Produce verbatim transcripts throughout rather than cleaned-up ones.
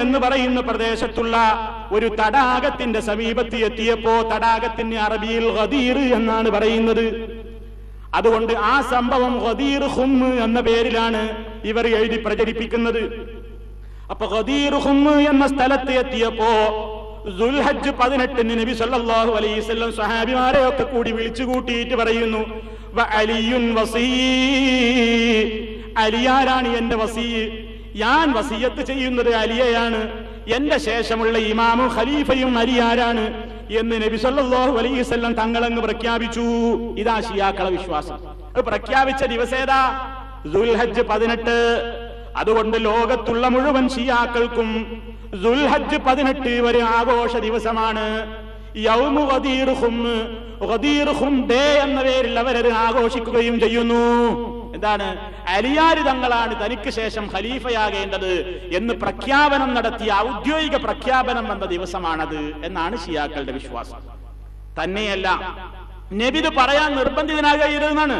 എന്ന് പറയുന്ന പ്രദേശത്തുള്ള ഒരു തടാകത്തിന്റെ സമീപത്ത് എത്തിയപ്പോ തടാകത്തിന് അറബിയിൽ ഗദീർ എന്നാണ് പറയുന്നത്. അതുകൊണ്ട് ആ സംഭവം ഗദീർ ഖും എന്ന പേരിലാണ് ഇവർ എഴുതി പ്രചരിപ്പിക്കുന്നത്. അപ്പൊ ഗദീർ ഖും എന്ന സ്ഥലത്ത് എത്തിയപ്പോ ദുൽഹജ്ജ് പതിനെട്ടിന് നബി സല്ലല്ലാഹു അലൈഹി വസല്ലം സ്വഹാബിമാരെ ഒക്കെ കൂടി വിളിച്ചു കൂട്ടിയിട്ട് പറയുന്നു, വ അലിയുൻ വസീ, അലിയാരാണ് എന്റെ വസീ, ഞാൻ വസിയത്ത് ചെയ്യുന്നത് അലിയയാണ്, എന്റെ ശേഷമുള്ള ഇമാമും ഖലീഫയും അലിയാരാണ് എന്ന് നബി സല്ലല്ലാഹു അലൈഹി വസല്ലം തങ്ങളങ്ങ് പ്രഖ്യാപിച്ചു. ഇതാ ശിയാക്കളെ വിശ്വാസം. അത് പ്രഖ്യാപിച്ച ദിവസേതാ ദുൽഹജ്ജ് പതിനെട്ട്. അതുകൊണ്ട് ലോകത്തുള്ള മുഴുവൻ ഷിയാക്കൾക്കും ദുൽഹജ്ജ് പതിനെട്ട് ഒരു ആഘോഷ ദിവസമാണ്. യൗമു Ghadir Khum, Ghadir Khum day എന്ന പേരിൽ അവരത് ആഘോഷിക്കുകയും ചെയ്യുന്നു. എന്താണ്? അലിയാര് തങ്ങളാണ് തനിക്ക് ശേഷം ഖലീഫയാകേണ്ടത് എന്ന് പ്രഖ്യാപനം നടത്തിയ ഔദ്യോഗിക പ്രഖ്യാപനം വന്ന ദിവസമാണത് എന്നാണ് ഷിയാക്കളുടെ വിശ്വാസം. തന്നെയല്ല, നബി ഇത് പറയാൻ നിർബന്ധിതനാകരുതെന്നാണ്.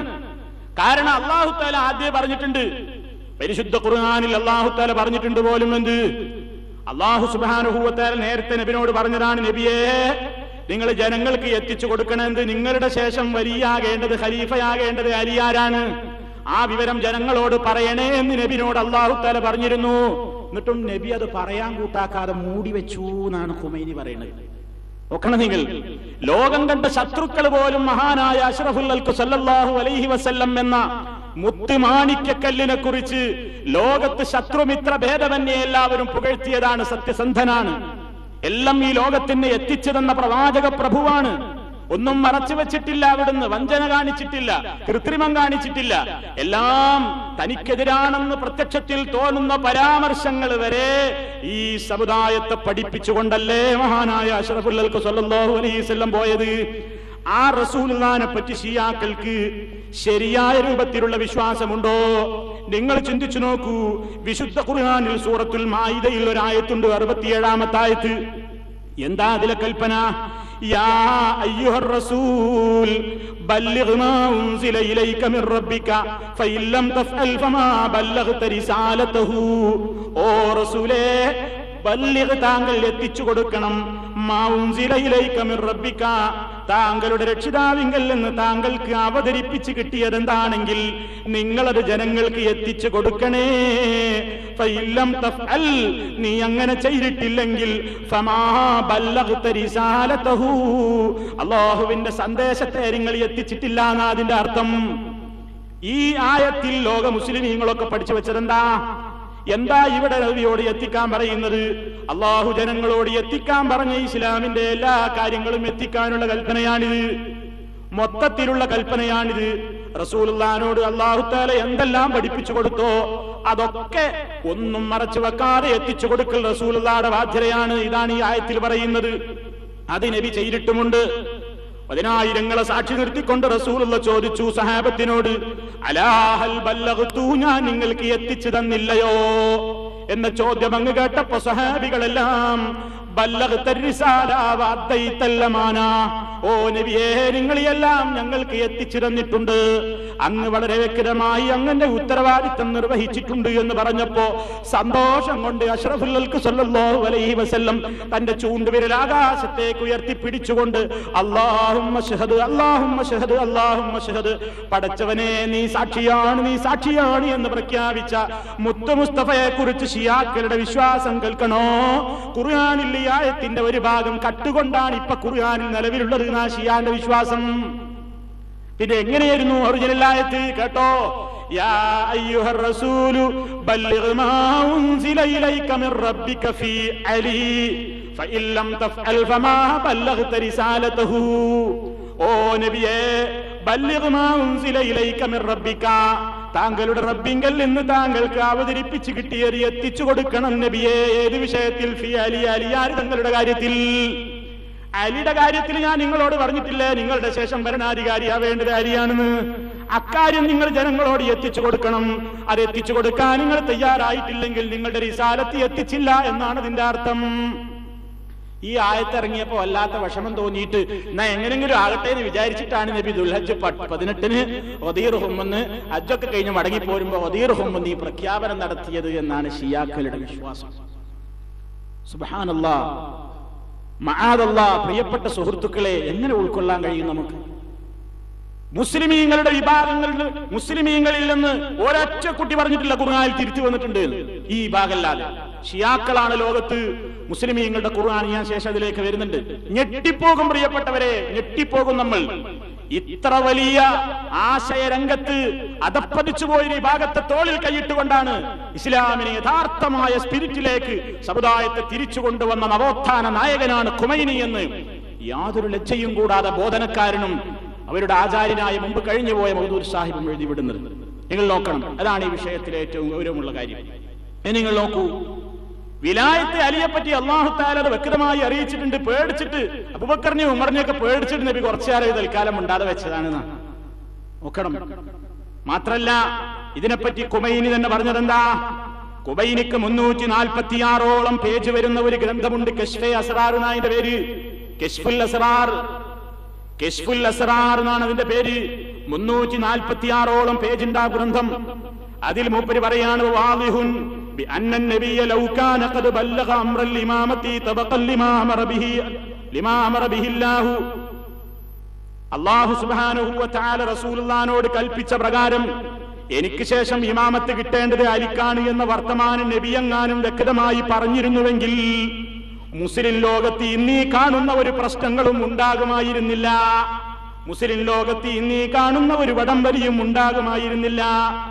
കാരണം അല്ലാഹു തആല ആദ്യം പറഞ്ഞിട്ടുണ്ട്, പരിശുദ്ധ ഖുർആനിൽ അല്ലാഹു തആല പറഞ്ഞിട്ടുണ്ട് പോലും. എന്ത്? അല്ലാഹു സുബ്ഹാനഹു വ തആല നേരത്തെ നബിയോട് പറഞ്ഞതാണ്, നബിയേ നിങ്ങൾ ജനങ്ങൾക്ക് എത്തിച്ചു കൊടുക്കണമെന്ന്, നിങ്ങളുടെ ശേഷം വലിയാകേണ്ടത് ഖലീഫയാകേണ്ടത് അലിയാരാണ്, ആ വിവരം ജനങ്ങളോട് പറയണേ എന്ന് നബിയോട് അല്ലാഹു തആല പറഞ്ഞിരുന്നു. എന്നിട്ടും നബി അത് പറയാൻ കൂട്ടാക്കാതെ മൂടി വെച്ചു എന്നാണ് ഖുമൈനി പറയുന്നത്. നോക്കണം നിങ്ങൾ, ലോകം കണ്ട ശത്രുക്കൾ പോലും മഹാനായ അഷ്റഫുൽ ഖൽഖ് സല്ലല്ലാഹു അലൈഹി വസല്ലം എന്ന മുത്തുമാണിക്യക്കല്ലിനെ കുറിച്ച് ലോകത്ത് ശത്രുമിത്ര ഭേദമന്യേ എല്ലാവരും പുകഴ്ത്തിയതാണ്. സത്യസന്ധനാണ്, എല്ലാം ഈ ലോകത്തിന് എത്തിച്ചതെന്ന പ്രവാചക പ്രഭുവാണ്. ഒന്നും മറച്ചു വെച്ചിട്ടില്ല, അവിടുന്ന് വഞ്ചന കാണിച്ചിട്ടില്ല, കൃത്രിമം കാണിച്ചിട്ടില്ല. എല്ലാം തനിക്കെതിരാണെന്ന് പ്രത്യക്ഷത്തിൽ തോന്നുന്ന പരാമർശങ്ങൾ വരെ ഈ സമുദായത്തെ പഠിപ്പിച്ചുകൊണ്ടല്ലേ മഹാനായ അഷ്റഫുൽ ഖൽഖ് സല്ലല്ലാഹു അലൈഹി വസല്ലം പോയത്. ആ റസൂലുള്ളാഹിനെ പറ്റി ഷിയാക്കൾക്ക് ശരിയായ രൂപത്തിലുള്ള വിശ്വാസമുണ്ടോ? നിങ്ങൾ ചിന്തിച്ചു നോക്കൂ. വിശുദ്ധ ഖുർആനിൽ സൂറത്തുൽ മാഇദയിൽ ഒരു ആയത്തുണ്ട്, അറുപത്തിയേഴാമത്തെ ആയത്ത്. എന്താ അതിലെ കൽപ്പന? യാ അയ്യുഹർ റസൂൽ ബല്ലിഗ് മാ ഉൻസില ഇലൈക മിർ റബ്ബിക ഫഇൻ ലം തഫ്അൽ ഫമാ ബല്ലഗ്ത റിസാലതഹു. ഓ റസൂലേ, ബല്ലിഗ്, താങ്കൾ എത്തിച്ചു കൊടുക്കണം, മാ ഉൻസില ഇലൈക മിർ റബ്ബിക, താങ്കളുടെ രക്ഷിതാവിങ്കൽ നിന്ന് താങ്കൾക്ക് അവതരിപ്പിച്ച് കിട്ടിയതെന്താണെങ്കിൽ നിങ്ങളത് ജനങ്ങൾക്ക് എത്തിച്ചു കൊടുക്കണേ. ഫഇൻ ലം തഫ്അൽ, നീ അങ്ങനെ ചെയ്തിട്ടില്ലെങ്കിൽ ഫമാ ബല്ലഗ്ത റിസാലതഹു, അല്ലാഹുവിന്റെ സന്ദേശത്തെ നിങ്ങൾ എത്തിച്ചിട്ടില്ല എന്നാ അതിന്റെ അർത്ഥം. ഈ ആയത്തിൽ ലോക മുസ്ലിമീങ്ങളൊക്കെ പഠിച്ചു വെച്ചതെന്താ? എന്താ ഇവിടെ നബിയോട് എത്തിക്കാൻ പറയുന്നത്? അള്ളാഹു ജനങ്ങളോട് എത്തിക്കാൻ പറഞ്ഞ ഇസ്ലാമിന്റെ എല്ലാ കാര്യങ്ങളും എത്തിക്കാനുള്ള കൽപ്പനയാണിത്, മൊത്തത്തിലുള്ള കൽപ്പനയാണിത്. റസൂലുള്ളാഹിനോട് അല്ലാഹു തആല എന്തെല്ലാം പഠിപ്പിച്ചു കൊടുത്തോ അതൊക്കെ ഒന്നും മറച്ചു വെക്കാതെ എത്തിച്ചു കൊടുക്കൽ റസൂലുള്ളാഹിയുടെ ബാധ്യതയാണ്. ഇതാണ് ഈ ആയത്തിൽ പറയുന്നത്. അത് നബി ചെയ്തിട്ടുമുണ്ട്. പതിനായിരങ്ങളെ സാക്ഷി നിർത്തിക്കൊണ്ട് റസൂലുള്ള ചോദിച്ചു സഹാബത്തിനോട്, അലാ ഹൽ ബല്ലഗ്തു, ഞാൻ നിങ്ങൾക്ക് എത്തിച്ചു തന്നില്ലയോ എന്ന ചോദ്യം അങ്ങ് കേട്ടപ്പോ സഹാബികളെല്ലാം ബല്ലഗ്ത റിസാല വ അദ്ദൈതൽ അമാന, ഓ നബിയേ നിങ്ങളെല്ലാം ഞങ്ങൾക്ക് എത്തിച്ചു തന്നിട്ടുണ്ട്, അങ്ങ് വളരെ വ്യക്തമായി അങ്ങന്റെ ഉത്തരവാദിത്തം നിർവഹിച്ചിട്ടുണ്ട് എന്ന് പറഞ്ഞപ്പോ സന്തോഷം കൊണ്ട് അഷ്റഫുൽ ഖൽഖ് സല്ലല്ലാഹു അലൈഹി വസല്ലം തന്റെ ചൂണ്ടുവിരൽ ആകാശത്തേക്ക് ഉയർത്തി പിടിച്ചുകൊണ്ട് അല്ലാഹുമ്മ ശഹദ് അല്ലാഹുമ്മ ശഹദ് അല്ലാഹുമ്മ ശഹദ്, പടച്ചവനെ നീ സാക്ഷിയാണ്, നീ സാക്ഷിയാണ് എന്ന് പ്രഖ്യാപിച്ച മുത്തു മുസ്തഫയെ കുറിച്ച് ഷിയാക്കളുടെ വിശ്വാസം കേൾക്കണോ? ഖുർആനിൽ ഈ ആയത്തിന്റെ ഒരു ഭാഗം കട്ടുകൊണ്ടാണ് ഇപ്പൊ ഖുർആനിൽ നിലവിലുള്ളത് എന്നാ ഷിയാന്റെ വിശ്വാസം. പിന്നെ എങ്ങനെയായിരുന്നു ഒറിജിനൽ ആയത്ത്? കേട്ടോ, യാ അയ്യുഹർ റസൂലു ബല്ലിഗ് മാ ഉൻസില ഇലൈക മിർ റബ്ബിക ഫീ അലി ഫഇൻ ലം തഫ്അൽ ഫമാ ബല്ലഗ്ത റിസാലതഹു. ഓ നബിയേ, ബല്ലിഗ് മാ ഉൻസില ഇലൈക മിർ റബ്ബിക, താങ്കളുടെ റബ്ബിങ്കൽ നിന്ന് താങ്കൾക്ക് അവതരിപ്പിച്ച് കിട്ടിയത് എത്തിച്ചു കൊടുക്കണം നബിയേ. ഏത് വിഷയത്തിൽ? ഫീ അലി, അലിയാർ തങ്ങളുടെ കാര്യത്തിൽ. അലിയുടെ കാര്യത്തിൽ ഞാൻ നിങ്ങളോട് പറഞ്ഞിട്ടില്ലേ നിങ്ങളുടെ ശേഷം ഭരണാധികാരിയാവേണ്ടത് അലിയാണെന്ന്? അക്കാര്യം നിങ്ങൾ ജനങ്ങളോട് എത്തിച്ചു കൊടുക്കണം. അത് എത്തിച്ചു കൊടുക്കാൻ നിങ്ങൾ തയ്യാറായിട്ടില്ലെങ്കിൽ നിങ്ങളുടെ റിസാലത്ത് എത്തിച്ചില്ല എന്നാണ് ഇതിന്റെ അർത്ഥം. ഈ ആയത്തിറങ്ങിയപ്പോ വല്ലാത്ത വിഷമം തോന്നിയിട്ട് എന്നാ എങ്ങനെങ്കിലും ആകട്ടെ എന്ന് വിചാരിച്ചിട്ടാണ് നബി ദുൽഹജ്ജ് പതിനെട്ടിന് ഗദീർ ഹുമ്മെന്ന് ഹജ്ജൊക്കെ കഴിഞ്ഞ് മടങ്ങി പോരുമ്പോ ഗദീർ ഹുമ്മെന്ന് ഈ പ്രഖ്യാപനം നടത്തിയത് എന്നാണ് ഷിയാക്കളുടെ വിശ്വാസം. സുബ്ഹാനല്ലാഹ്, മആദല്ലാഹ്. പ്രിയപ്പെട്ട സുഹൃത്തുക്കളെ, എങ്ങനെ ഉൾക്കൊള്ളാൻ കഴിയും നമുക്ക്? മുസ്ലിമീങ്ങളുടെ വിഭാഗങ്ങളിൽ മുസ്ലിമീങ്ങളിൽ നിന്ന് ഒരൊറ്റ കുട്ടി പറഞ്ഞിട്ടില്ല ഖുർആനിൽ തിരിച്ചു വന്നിട്ടുണ്ട്. ഈ വിഭാഗമല്ലാതെ ഷിയാക്കളാണ് ലോകത്ത്. മുസ്ലിമീങ്ങളുടെ ഖുർആൻ ഞാൻ ശേഷം അതിലേക്ക് വരുന്നുണ്ട്. ഞെട്ടിപ്പോകും പ്രിയപ്പെട്ടവരെ, ഞെട്ടിപ്പോകും നമ്മൾ. ഇത്ര വലിയ ആശയരംഗത്ത് അധപ്പതിച്ചു പോയൊരു വിഭാഗത്തെ തോളിൽ കൈയിട്ടുകൊണ്ടാണ് ഇസ്ലാമിനെ യഥാർത്ഥമായ സ്പിരിറ്റിലേക്ക് സമുദായത്തെ തിരിച്ചു കൊണ്ടുവന്ന നവോത്ഥാന നായകനാണ് ഖുമൈനി എന്ന് യാതൊരു ലജ്ജയും കൂടാതെ ബോധനക്കാരനും അവരുടെ ആചാര്യനായ മുമ്പ് കഴിഞ്ഞുപോയ മൗദൂദ് സാഹിബും എഴുതി വിടുന്നത്. നിങ്ങൾ നോക്കണം, അതാണ് ഈ വിഷയത്തിലെ ഏറ്റവും ഗൗരവമുള്ള കാര്യം. നിങ്ങൾ നോക്കൂ, വിലായത്തെ അലിയെപ്പറ്റി അല്ലാഹു തആല അത് വ്യക്തമായി അറിയിച്ചിട്ടുണ്ട്. പേടിച്ചിട്ട് അബൂബക്കറിനെയും ഉമറിനെയൊക്കെ പേടിച്ചിട്ട് നബി കുറച്ചുകാലം തൽക്കാലം ഉണ്ടാതെ വെച്ചതാണെന്ന് നോക്കണം. മാത്രല്ല, ഇതിനെപ്പറ്റി ഖുമൈനി തന്നെ പറഞ്ഞതെന്താ? ഖുമൈനിക്ക് മുന്നൂറ്റി നാൽപ്പത്തിയാറോളം പേജ് വരുന്ന ഒരു ഗ്രന്ഥമുണ്ട്, കശ്ഫെ അസ്റാർ എന്നതിന്റെ പേര്. കശ്ഫുൽ അസ്റാർ കശ്ഫുൽ അസ്റാർ എന്നാണ് അതിന്റെ പേര്. മുന്നൂറ്റി നാൽപ്പത്തിയാറോളം പേജിന്റെ ആ ഗ്രന്ഥം. അതിൽ മൂപ്പര് പറയാണ്, വാളിഹുൻ ബിഅന്ന നബിയ ലൗ കാന ഖദ് ബല്ലഗ അംറൽ ഇമാമത്തി തബഖൽ ലിമാ അമറ ബിഹി ലിമാ അമറ ബിഹില്ലാഹു. അല്ലാഹു സുബ്ഹാനഹു വ തആല റസൂലുള്ളാഹിനോട് കൽപ്പിച്ച പ്രകാരം എനിക്ക് ശേഷം ഇമാമത്ത് കിട്ടേണ്ടത് അലിക്കാണ് എന്ന വർത്തമാനം നബിയെങ്ങാനും വ്യക്തമായി പറഞ്ഞിരുന്നുവെങ്കിൽ മുസ്ലിം ലോകത്ത് ഇന്നീ കാണുന്ന ഒരു പ്രശ്നങ്ങളും ഉണ്ടാകുമായിരുന്നില്ല. മുസ്ലിം ലോകത്ത് ഇന്നീ കാണുന്ന ഒരു വടംവലിയും ഉണ്ടാകുമായിരുന്നില്ല.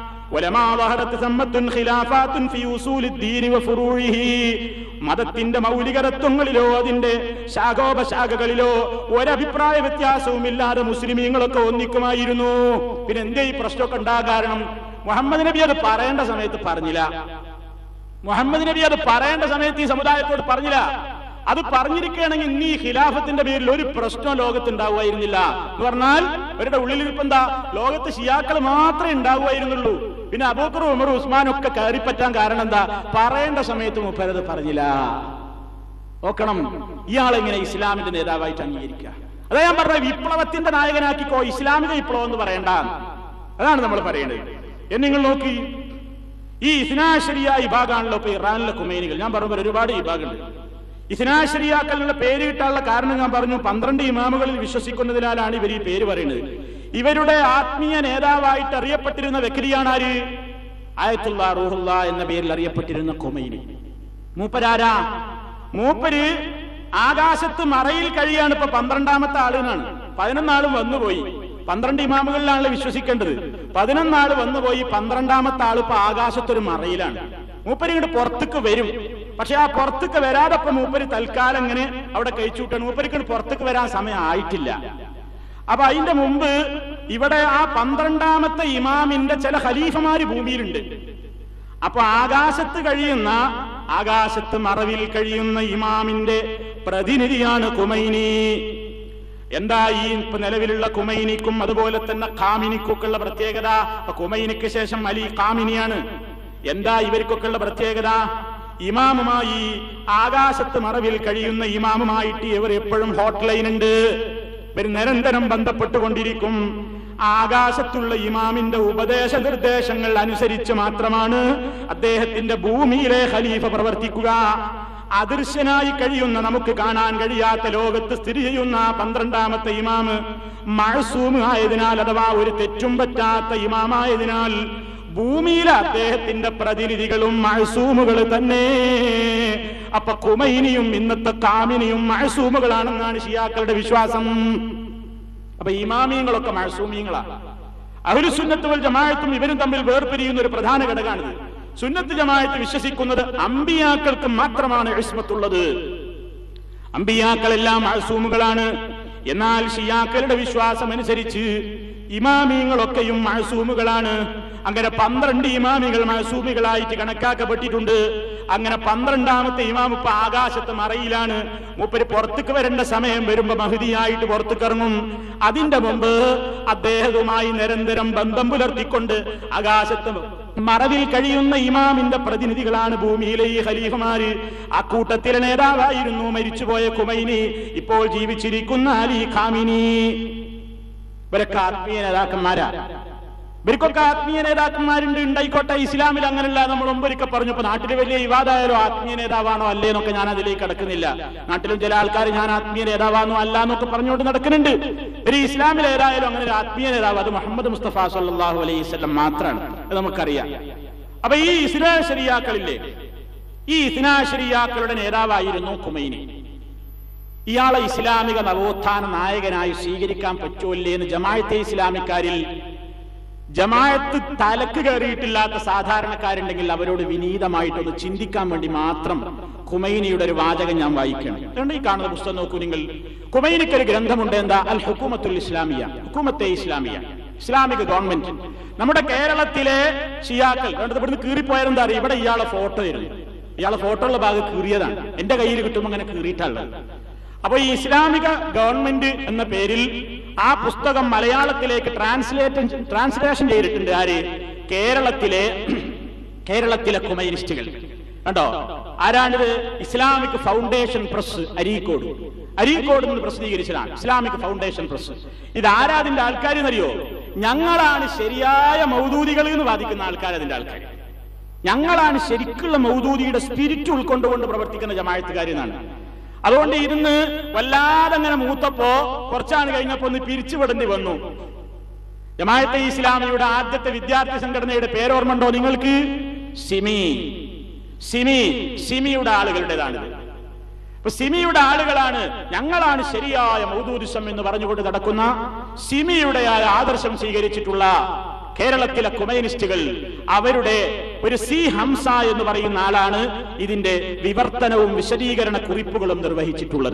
മതത്തിന്റെ മൗലികതത്വങ്ങളിലോ അതിന്റെ ശാഖോപശാഖകളിലോ ഒരഭിപ്രായ വ്യത്യാസവുമില്ലാതെ മുസ്ലിമീങ്ങളൊക്കെ ഒന്നിക്കുമായിരുന്നു. പിന്നെ എന്തേ ഈ പ്രശ്നമൊക്കെ ഉണ്ടാകാൻ കാരണം? മുഹമ്മദ് നബി അത് പറയേണ്ട സമയത്ത് പറഞ്ഞില്ല. മുഹമ്മദ് നബി അത് പറയേണ്ട സമയത്ത് ഈ സമുദായത്തോട് പറഞ്ഞില്ല. അത് പറഞ്ഞിരിക്കുകയാണെങ്കിൽ ഇന്ന് ഈ ഖിലാഫത്തിന്റെ പേരിൽ ഒരു പ്രശ്നം ലോകത്ത് ഉണ്ടാവുമായിരുന്നില്ല. എന്ന് പറഞ്ഞാൽ അവരുടെ ഉള്ളിലിരിപ്പ് എന്താ? ലോകത്ത് ഷിയാക്കൾ മാത്രമേ ഉണ്ടാവുമായിരുന്നുള്ളൂ. പിന്നെ അബൂബക്കർ, ഉമർ, ഉസ്മാൻ ഒക്കെ കയറിപ്പറ്റാൻ കാരണം എന്താ? പറയേണ്ട സമയത്ത് മുപ്പരത് പറഞ്ഞില്ല. നോക്കണം, ഇയാളെങ്ങനെ ഇസ്ലാമിന്റെ നേതാവായിട്ട് അംഗീകരിക്കുക? അതാ ഞാൻ പറഞ്ഞ വിപ്ലവത്തിന്റെ നായകനാക്കിക്കോ, ഇസ്ലാമിക വിപ്ലവം എന്ന് പറയണ്ട. അതാണ് നമ്മൾ പറയേണ്ടത്. എന്ന് നിങ്ങൾ നോക്കി, ഈ ഇസ്നാശരിയ വിഭാഗമാണല്ലോ ഇപ്പൊ ഇറാനിലെ ഖുമൈനികൾ. ഞാൻ പറഞ്ഞ ഒരുപാട് വിഭാഗമുണ്ട്. ഇസ്നാശരിയാക്കളുടെ പേര് കിട്ടാനുള്ള കാരണം ഞാൻ പറഞ്ഞു, പന്ത്രണ്ട് ഇമാമുകളിൽ വിശ്വസിക്കുന്നതിനാലാണ് ഇവർ ഈ പേര് പറയുന്നത്. ഇവരുടെ ആത്മീയ നേതാവായിട്ട് അറിയപ്പെട്ടിരുന്ന വ്യക്തിയാണ് ആര്? ആയത്തുള്ള റൂഹുള്ള എന്ന പേരിൽ അറിയപ്പെട്ടിരുന്ന ഖുമൈനി. മൂപ്പരാരാ? മൂപ്പര് ആകാശത്ത് മറയിൽ കഴിയാണ്. ഇപ്പൊ പന്ത്രണ്ടാമത്തെ ആളിനാണ്. പതിനൊന്നാളും വന്നുപോയി. പന്ത്രണ്ട് ഇമാമുകളിലാണല്ലോ വിശ്വസിക്കേണ്ടത്. പതിനൊന്നാള് വന്നുപോയി. പന്ത്രണ്ടാമത്തെ ആള് ഇപ്പൊ ആകാശത്തൊരു മറയിലാണ്. മൂപ്പര് ഇങ്ങോട്ട് പുറത്തേക്ക് വരും. പക്ഷെ ആ പുറത്തേക്ക് വരാതപ്പോ മൂപ്പര് തൽക്കാലം ഇങ്ങനെ അവിടെ കഴിച്ചുവിട്ടാണ്. മൂപ്പരിക്ക് പുറത്തേക്ക് വരാൻ സമയം ആയിട്ടില്ല. അപ്പൊ അതിന്റെ മുമ്പ് ഇവിടെ ആ പന്ത്രണ്ടാമത്തെ ഇമാമിന്റെ ചില ഖലീഫമാര് ഭൂമിയിലുണ്ട്. അപ്പൊ ആകാശത്ത് കഴിയുന്ന ആകാശത്ത് മറവിൽ കഴിയുന്ന ഇമാമിന്റെ പ്രതിനിധിയാണ് ഖുമൈനി. എന്താ ഈ ഇപ്പൊ നിലവിലുള്ള ഖുമൈനിക്കും അതുപോലെ തന്നെ ഖാമിനിക്കൊക്കെ ഉള്ള പ്രത്യേകത? ഖുമൈനിക്ക് ശേഷം അലി ഖാമിനിയാണ്. എന്താ ഇവർക്കൊക്കെ ഉള്ള പ്രത്യേകത? ഇമാമുമായി, ആകാശത്ത് മറവിൽ കഴിയുന്ന ഇമാമുമായിട്ട് ഇവർ എപ്പോഴും ഹോട്ട് ലൈൻ ഉണ്ട്. ഇവർ നിരന്തരം ബന്ധപ്പെട്ടുകൊണ്ടിരിക്കും. ആകാശത്തുള്ള ഇമാമിന്റെ ഉപദേശ നിർദ്ദേശങ്ങൾ അനുസരിച്ച് മാത്രമാണ് അദ്ദേഹത്തിന്റെ ഭൂമിയിലെ ഖലീഫ പ്രവർത്തിക്കുക. അദൃശ്യനായി കഴിയുന്ന, നമുക്ക് കാണാൻ കഴിയാത്ത ലോകത്ത് സ്ഥിതി ചെയ്യുന്ന പന്ത്രണ്ടാമത്തെ ഇമാമ് മഅ്സൂം ആയതിനാൽ, അഥവാ ഒരു തെറ്റും പറ്റാത്ത ഇമാമായതിനാൽ ഭൂമിയിലെ അദ്ദേഹത്തിന്റെ പ്രതിനിധികളും മഅ്സൂമുകൾ തന്നെ. അപ്പൊ ഖുമൈനിയും ഇന്നത്തെ ഖാമിനിയും മഅ്സൂമുകളാണെന്നാണ് ഷിയാക്കളുടെ വിശ്വാസം. അപ്പൊ ഇമാമിയങ്ങളൊക്കെ മഅ്സൂമിയങ്ങളാ. അഹ്ലുസുന്നത്ത് വൽ ജമാഅത്തും ഇവരും തമ്മിൽ വേർപിരിയുന്ന ഒരു പ്രധാന ഘടകമാണിത്. സുന്നത്ത് ജമാഅത്ത് വിശ്വസിക്കുന്നത് അമ്പിയാക്കൾക്ക് മാത്രമാണ് ഇസ്മത്തുള്ളത്. അമ്പിയാക്കളെല്ലാം മഅ്സൂമുകളാണ്. എന്നാൽ ഷിയാക്കളുടെ വിശ്വാസം അനുസരിച്ച് ഇമാമിയങ്ങളൊക്കെയും മഅ്സൂമുകളാണ്. അങ്ങനെ പന്ത്രണ്ട് ഇമാമികൾ മഅ്സൂമികളായിട്ട് കണക്കാക്കപ്പെട്ടിട്ടുണ്ട്. അങ്ങനെ പന്ത്രണ്ടാമത്തെ ഇമാം ഇപ്പൊ ആകാശത്ത് മറയിലാണ്. മൂപ്പര് പുറത്തേക്ക് വരേണ്ട സമയം വരുമ്പോ മഹ്ദിയായിട്ട് പുറത്തേക്ക് ഇറങ്ങും. അതിന്റെ മുമ്പ് അദ്ദേഹവുമായി നിരന്തരം ബന്ധം പുലർത്തിക്കൊണ്ട് ആകാശത്ത് മറവിൽ കഴിയുന്ന ഇമാമിന്റെ പ്രതിനിധികളാണ് ഭൂമിയിലെ ഈ ഖലീഫമാര്. ആ കൂട്ടത്തിലെ നേതാവായിരുന്നു മരിച്ചുപോയ ഖുമൈനി, ഇപ്പോൾ ജീവിച്ചിരിക്കുന്ന അലി ഖാമിനി. ഇവരൊക്കെ ആത്മീയ നേതാക്കന്മാരാ. ഇവർക്കൊക്കെ ആത്മീയ നേതാക്കന്മാരുണ്ട്, ഉണ്ടായിക്കോട്ടെ. ഇസ്ലാമിൽ അങ്ങനെയല്ല. നമ്മൾ മുമ്പൊരിക്കൽ പറഞ്ഞു. ഇപ്പൊ നാട്ടിൽ വലിയ വിവാദമായാലോ ആത്മീയ നേതാവാണോ അല്ലേ എന്നൊക്കെ ഞാൻ അതിലേക്ക് കടക്കുന്നില്ല. നാട്ടിലും ചില ആൾക്കാർ ഞാൻ ആത്മീയ നേതാവാണോ അല്ല എന്നൊക്കെ പറഞ്ഞുകൊണ്ട് നടക്കുന്നുണ്ട്. ഒരു ഇസ്ലാമിൽ ഏതായാലും അങ്ങനെ ഒരു ആത്മീയ നേതാവ് അത് മുഹമ്മദ് മുസ്തഫ സല്ലല്ലാഹു അലൈഹി വസല്ലം മാത്രമാണ്. അത് നമുക്കറിയാം. അപ്പൊ ഈ ഇസ്നാ ശരിയാക്കളില്ലേ, ഈ ഇസ്നാ ശരിയാക്കളുടെ നേതാവായിരുന്നു ഖുമൈനി. ഇയാളെ ഇസ്ലാമിക നവോത്ഥാന നായകനായി സ്വീകരിക്കാൻ പറ്റുമല്ലേ എന്ന് ജമാഅത്തെ ഇസ്ലാമിക്കാരിൽ ജമാഅത്ത് തലക്ക് കയറിയിട്ടില്ലാത്ത സാധാരണക്കാരുണ്ടെങ്കിൽ അവരോട് വിനീതമായിട്ടൊന്ന് ചിന്തിക്കാൻ വേണ്ടി മാത്രം ഖുമൈനിയുടെ ഒരു വാചകം ഞാൻ വായിക്കണം. അതുകൊണ്ട് ഈ കാണുന്ന പുസ്തകം നോക്കൂ നിങ്ങൾ. ഖുമൈനിക്ക് ഒരു ഗ്രന്ഥമുണ്ട്. എന്താ? അൽ ഹുകൂമത്തുൽ ഇസ്ലാമിയ, ഹുകൂമത്തെ ഇസ്ലാമിയ, ഇസ്ലാമിക ഗവൺമെന്റ്. നമ്മുടെ കേരളത്തിലെ ഷിയാക്കൾ ഇവിടുന്ന് കീറിപ്പോയാലെന്താ അറിയാം, ഇവിടെ ഇയാളെ ഫോട്ടോ ആയിരുന്നു. ഇയാളെ ഫോട്ടോ ഉള്ള ഭാഗം കീറിയതാണ്. എന്റെ കയ്യിൽ കിട്ടുമ്പോൾ അങ്ങനെ കീറിയിട്ടുള്ളത്. അപ്പൊ ഈ ഇസ്ലാമിക ഗവൺമെന്റ് എന്ന പേരിൽ ആ പുസ്തകം മലയാളത്തിലേക്ക് ട്രാൻസ്ലേറ്റ് ട്രാൻസ്ലേഷൻ ചെയ്തിട്ടുണ്ട്. ആര്? കേരളത്തിലെ കേരളത്തിലെ ഖുമൈനിസ്റ്റുകൾ. കണ്ടോ? ആരാണിത്? Islamic foundation press, Areekode. Areekode നിന്ന് പ്രസിദ്ധീകരിച്ചതാണ് ഇസ്ലാമിക് ഫൗണ്ടേഷൻ പ്രസ്. ഇത് ആരാതിന്റെ ആൾക്കാർ എന്നറിയോ? ഞങ്ങളാണ് ശരിയായ മൗദൂദികൾ എന്ന് വാദിക്കുന്ന ആൾക്കാർ. അതിന്റെ ആൾക്കാർ ഞങ്ങളാണ് ശരിക്കുള്ള മൗദൂദിയുടെ സ്പിരിറ്റ് ഉൾക്കൊണ്ടുകൊണ്ട് പ്രവർത്തിക്കുന്ന ജമാഅത്തുകാർ എന്നാണ്. അതുകൊണ്ട് ഇരുന്ന് വല്ലാതെ അങ്ങനെ മൂത്തപ്പോ കുറച്ചാണ് കഴിഞ്ഞപ്പോ ഒന്ന് പിരിച്ചുവിടേണ്ടി വന്നു. ജമാഅത്തെ ഇസ്ലാമിയുടെ ആദ്യത്തെ വിദ്യാർത്ഥി സംഘടനയുടെ പേരോർമ്മണ്ടോ നിങ്ങൾക്ക്? സിമി. സിമി സിമിയുടെ ആളുകളുടേതാണിത്. അപ്പൊ സിമിയുടെ ആളുകളാണ് ഞങ്ങളാണ് ശരിയായ മൗദൂദിസം എന്ന് പറഞ്ഞുകൊണ്ട് നടക്കുന്ന സിമിയുടെ ആദർശം സ്വീകരിച്ചിട്ടുള്ള കേരളത്തിലെ ഖുമൈനിസ്റ്റുകൾ. അവരുടെ ഒരു സി ഹംസ എന്ന് പറയുന്ന ആളാണ് ഇതിന്റെ വിവർത്തനവും വിശദീകരണ കുറിപ്പുകളും നിർവഹിച്ചിട്ടുള്ളത്.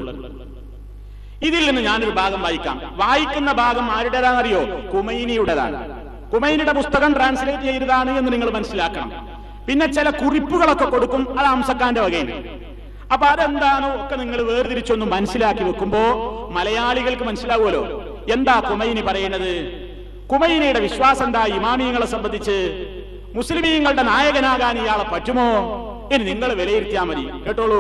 ഇതിൽ നിന്ന് ഞാനൊരു ഭാഗം വായിക്കാം. വായിക്കുന്ന ഭാഗം ആരുടേതാണെന്നറിയോ? ഖുമൈനിയുടേതാണ്. ഖുമൈനിയുടെ പുസ്തകം ട്രാൻസ്ലേറ്റ് ചെയ്തതാണ് എന്ന് നിങ്ങൾ മനസ്സിലാക്കണം. പിന്നെ ചില കുറിപ്പുകളൊക്കെ കൊടുക്കും, അത് ഹംസക്കാന്റെ വകയാണ്. അപ്പൊ അതെന്താണോ ഒക്കെ നിങ്ങൾ വേർതിരിച്ചൊന്ന് മനസ്സിലാക്കി വെക്കുമ്പോ മലയാളികൾക്ക് മനസ്സിലാവുമല്ലോ എന്താ ഖുമൈനി പറയുന്നത്. ഖുമൈനിയുടെ വിശ്വാസം എന്താ ഇമാമിയങ്ങളെ സംബന്ധിച്ച്? മുസ്ലിമീങ്ങളുടെ നായകനാകാൻ ഇയാളെ പറ്റുമോ? ഇനി നിങ്ങൾ വിലയിരുത്തിയാൽ മതി. കേട്ടോളൂ.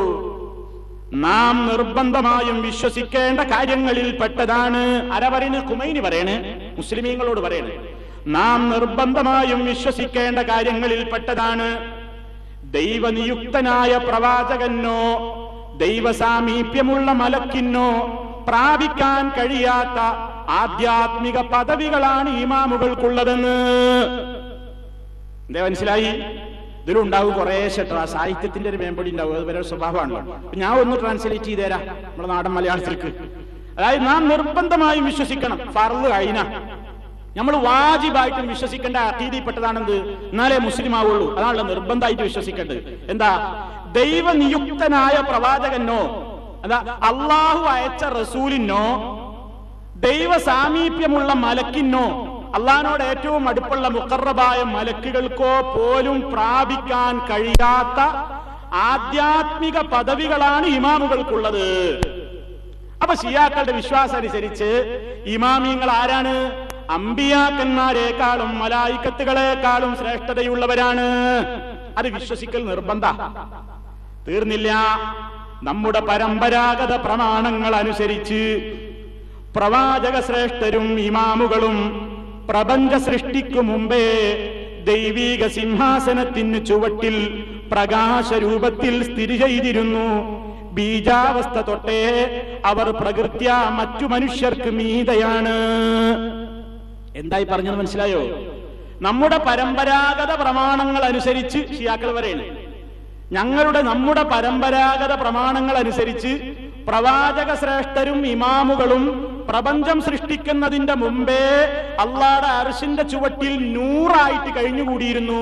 നാം നിർബന്ധമായും വിശ്വസിക്കേണ്ട കാര്യങ്ങളിൽ പെട്ടതാണ്. ആരാ പറയുന്നത്? ഖുമൈനി പറയണ്, മുസ്ലിമീങ്ങളോട് പറയണ്. നാം നിർബന്ധമായും വിശ്വസിക്കേണ്ട കാര്യങ്ങളിൽ പെട്ടതാണ് ദൈവനിയുക്തനായ പ്രവാചകനോ ദൈവസാമീപ്യമുള്ള മലക്കിനോ പ്രാപിക്കാൻ കഴിയാത്ത ആധ്യാത്മിക പദവികളാണ് ഇമാമുകൾക്കുള്ളതെന്ന്. എന്താ മനസ്സിലായി? ഇതിലുണ്ടാവും കുറേശ്ശെ സാഹിത്യത്തിന്റെ ഒരു മേമ്പൊടി ഉണ്ടാവും. അത് വരെ സ്വഭാവമാണല്ലോ. ഞാൻ ഒന്ന് ട്രാൻസ്ലേറ്റ് ചെയ്ത് തരാം നമ്മുടെ നാടൻ മലയാളത്തിലേക്ക്. അതായത് നാം നിർബന്ധമായും വിശ്വസിക്കണം. ഫർള് കഴിഞ്ഞ നമ്മൾ വാജിബായിട്ടും വിശ്വസിക്കേണ്ട അഖീദയിൽപ്പെട്ടതാണെന്ത്? എന്നാലേ മുസ്ലിം ആവുള്ളൂ. അതാണല്ലോ നിർബന്ധമായിട്ട് വിശ്വസിക്കേണ്ടത്. എന്താ? ദൈവനിയുക്തനായ പ്രവാചകനോ, അതാ അള്ളാഹു അയച്ച റസൂലിനോ ദൈവ സാമീപ്യമുള്ള മലക്കിനോ അള്ളാഹിനോട് ഏറ്റവും അടുപ്പുള്ള മുഖറബായ മലക്കുകൾക്കോ പോലും പ്രാപിക്കാൻ കഴിയാത്ത ആധ്യാത്മിക പദവികളാണ് ഇമാമുകൾക്കുള്ളത്. അപ്പൊ ശിയാക്കളുടെ വിശ്വാസം അനുസരിച്ച് ഇമാമിയങ്ങൾ ആരാണ്? അമ്പിയാക്കന്മാരെക്കാളും മലായിക്കത്തുകളെക്കാളും ശ്രേഷ്ഠതയുള്ളവരാണ്. അത് വിശ്വസിക്കൽ നിർബന്ധ. തീർന്നില്ല. നമ്മുടെ പരമ്പരാഗത പ്രമാണങ്ങൾ അനുസരിച്ച് പ്രവാചക ശ്രേഷ്ഠരും ഇമാമുകളും പ്രപഞ്ച സൃഷ്ടിക്കു മുമ്പേ ദൈവീക സിംഹാസനത്തിന് ചുവട്ടിൽ പ്രകാശരൂപത്തിൽ സ്ഥിതി ചെയ്തിരുന്നു. ബീജാവസ്ഥ തൊട്ടേ അവർ പ്രകൃത്യ മറ്റു മനുഷ്യർക്ക് മീതയാണ്. എന്തായി പറഞ്ഞത് മനസ്സിലായോ? നമ്മുടെ പരമ്പരാഗത പ്രമാണങ്ങൾ അനുസരിച്ച് ഷിയാക്കൾ പറയുന്നു, ഞങ്ങളുടെ നമ്മുടെ പരമ്പരാഗത പ്രമാണങ്ങൾ അനുസരിച്ച് പ്രവാചക ശ്രേഷ്ഠരും ഇമാമുകളും പ്രപഞ്ചം സൃഷ്ടിക്കുന്നതിന്റെ മുമ്പേ അള്ളാഹുവിന്റെ അർശിന്റെ ചുവട്ടിൽ നൂറായിട്ട് കഴിഞ്ഞുകൂടിയിരുന്നു.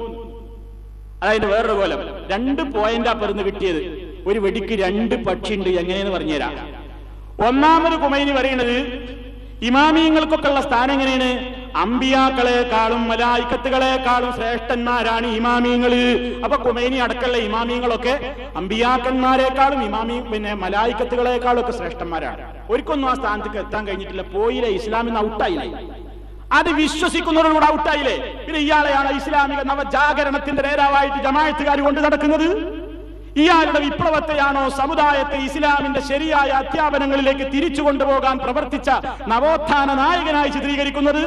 അതായത് വേറൊരു കോലം. രണ്ട് പോയിന്റാ പെരുന്ന് കിട്ടിയത്. ഒരു വെടിക്ക് രണ്ട് പക്ഷിയുണ്ട്. എങ്ങനെയെന്ന് പറഞ്ഞുതരാം. ഒന്നാമത് ഖുമൈനി പറയുന്നത് ഇമാമിയങ്ങൾക്കൊക്കെ ഉള്ള സ്ഥാനം എങ്ങനെയാണ്? അമ്പിയാക്കളെക്കാളും മലായിക്കത്തുകളെക്കാളും ശ്രേഷ്ഠന്മാരാണ് ഇമാമിയങ്ങള്. അപ്പൊ ഖുമൈനി അടക്കമുള്ള ഇമാമിയങ്ങളൊക്കെ അമ്പിയാക്കന്മാരെക്കാളും ഇമാമി പിന്നെ മലായിക്കത്തുകളെക്കാളും ഒക്കെ ശ്രേഷ്ഠന്മാരാണ്. ഒരിക്കൊന്നും ആ സ്ഥാനത്തേക്ക് എത്താൻ കഴിഞ്ഞിട്ടില്ല. പോയില്ലേ, ഇസ്ലാമിൽ നിന്ന് ഔട്ടായില്ലേ. അത് വിശ്വസിക്കുന്നവരോട് ഔട്ടായില്ലേ. പിന്നെ ഇയാളെയാണ് ഇസ്ലാമിക നവജാഗരണത്തിന്റെ നേതാവായിട്ട് ജമാഅത്തുകാർ കൊണ്ട് നടക്കുന്നത്. ഇയാളുടെ വിപ്ലവത്തെയാണോ സമുദായത്തെ ഇസ്ലാമിന്റെ ശരിയായ അധ്യാപനങ്ങളിലേക്ക് തിരിച്ചു കൊണ്ടുപോകാൻ പ്രവർത്തിച്ച നവോത്ഥാന നായകനായി ചിത്രീകരിക്കുന്നത്?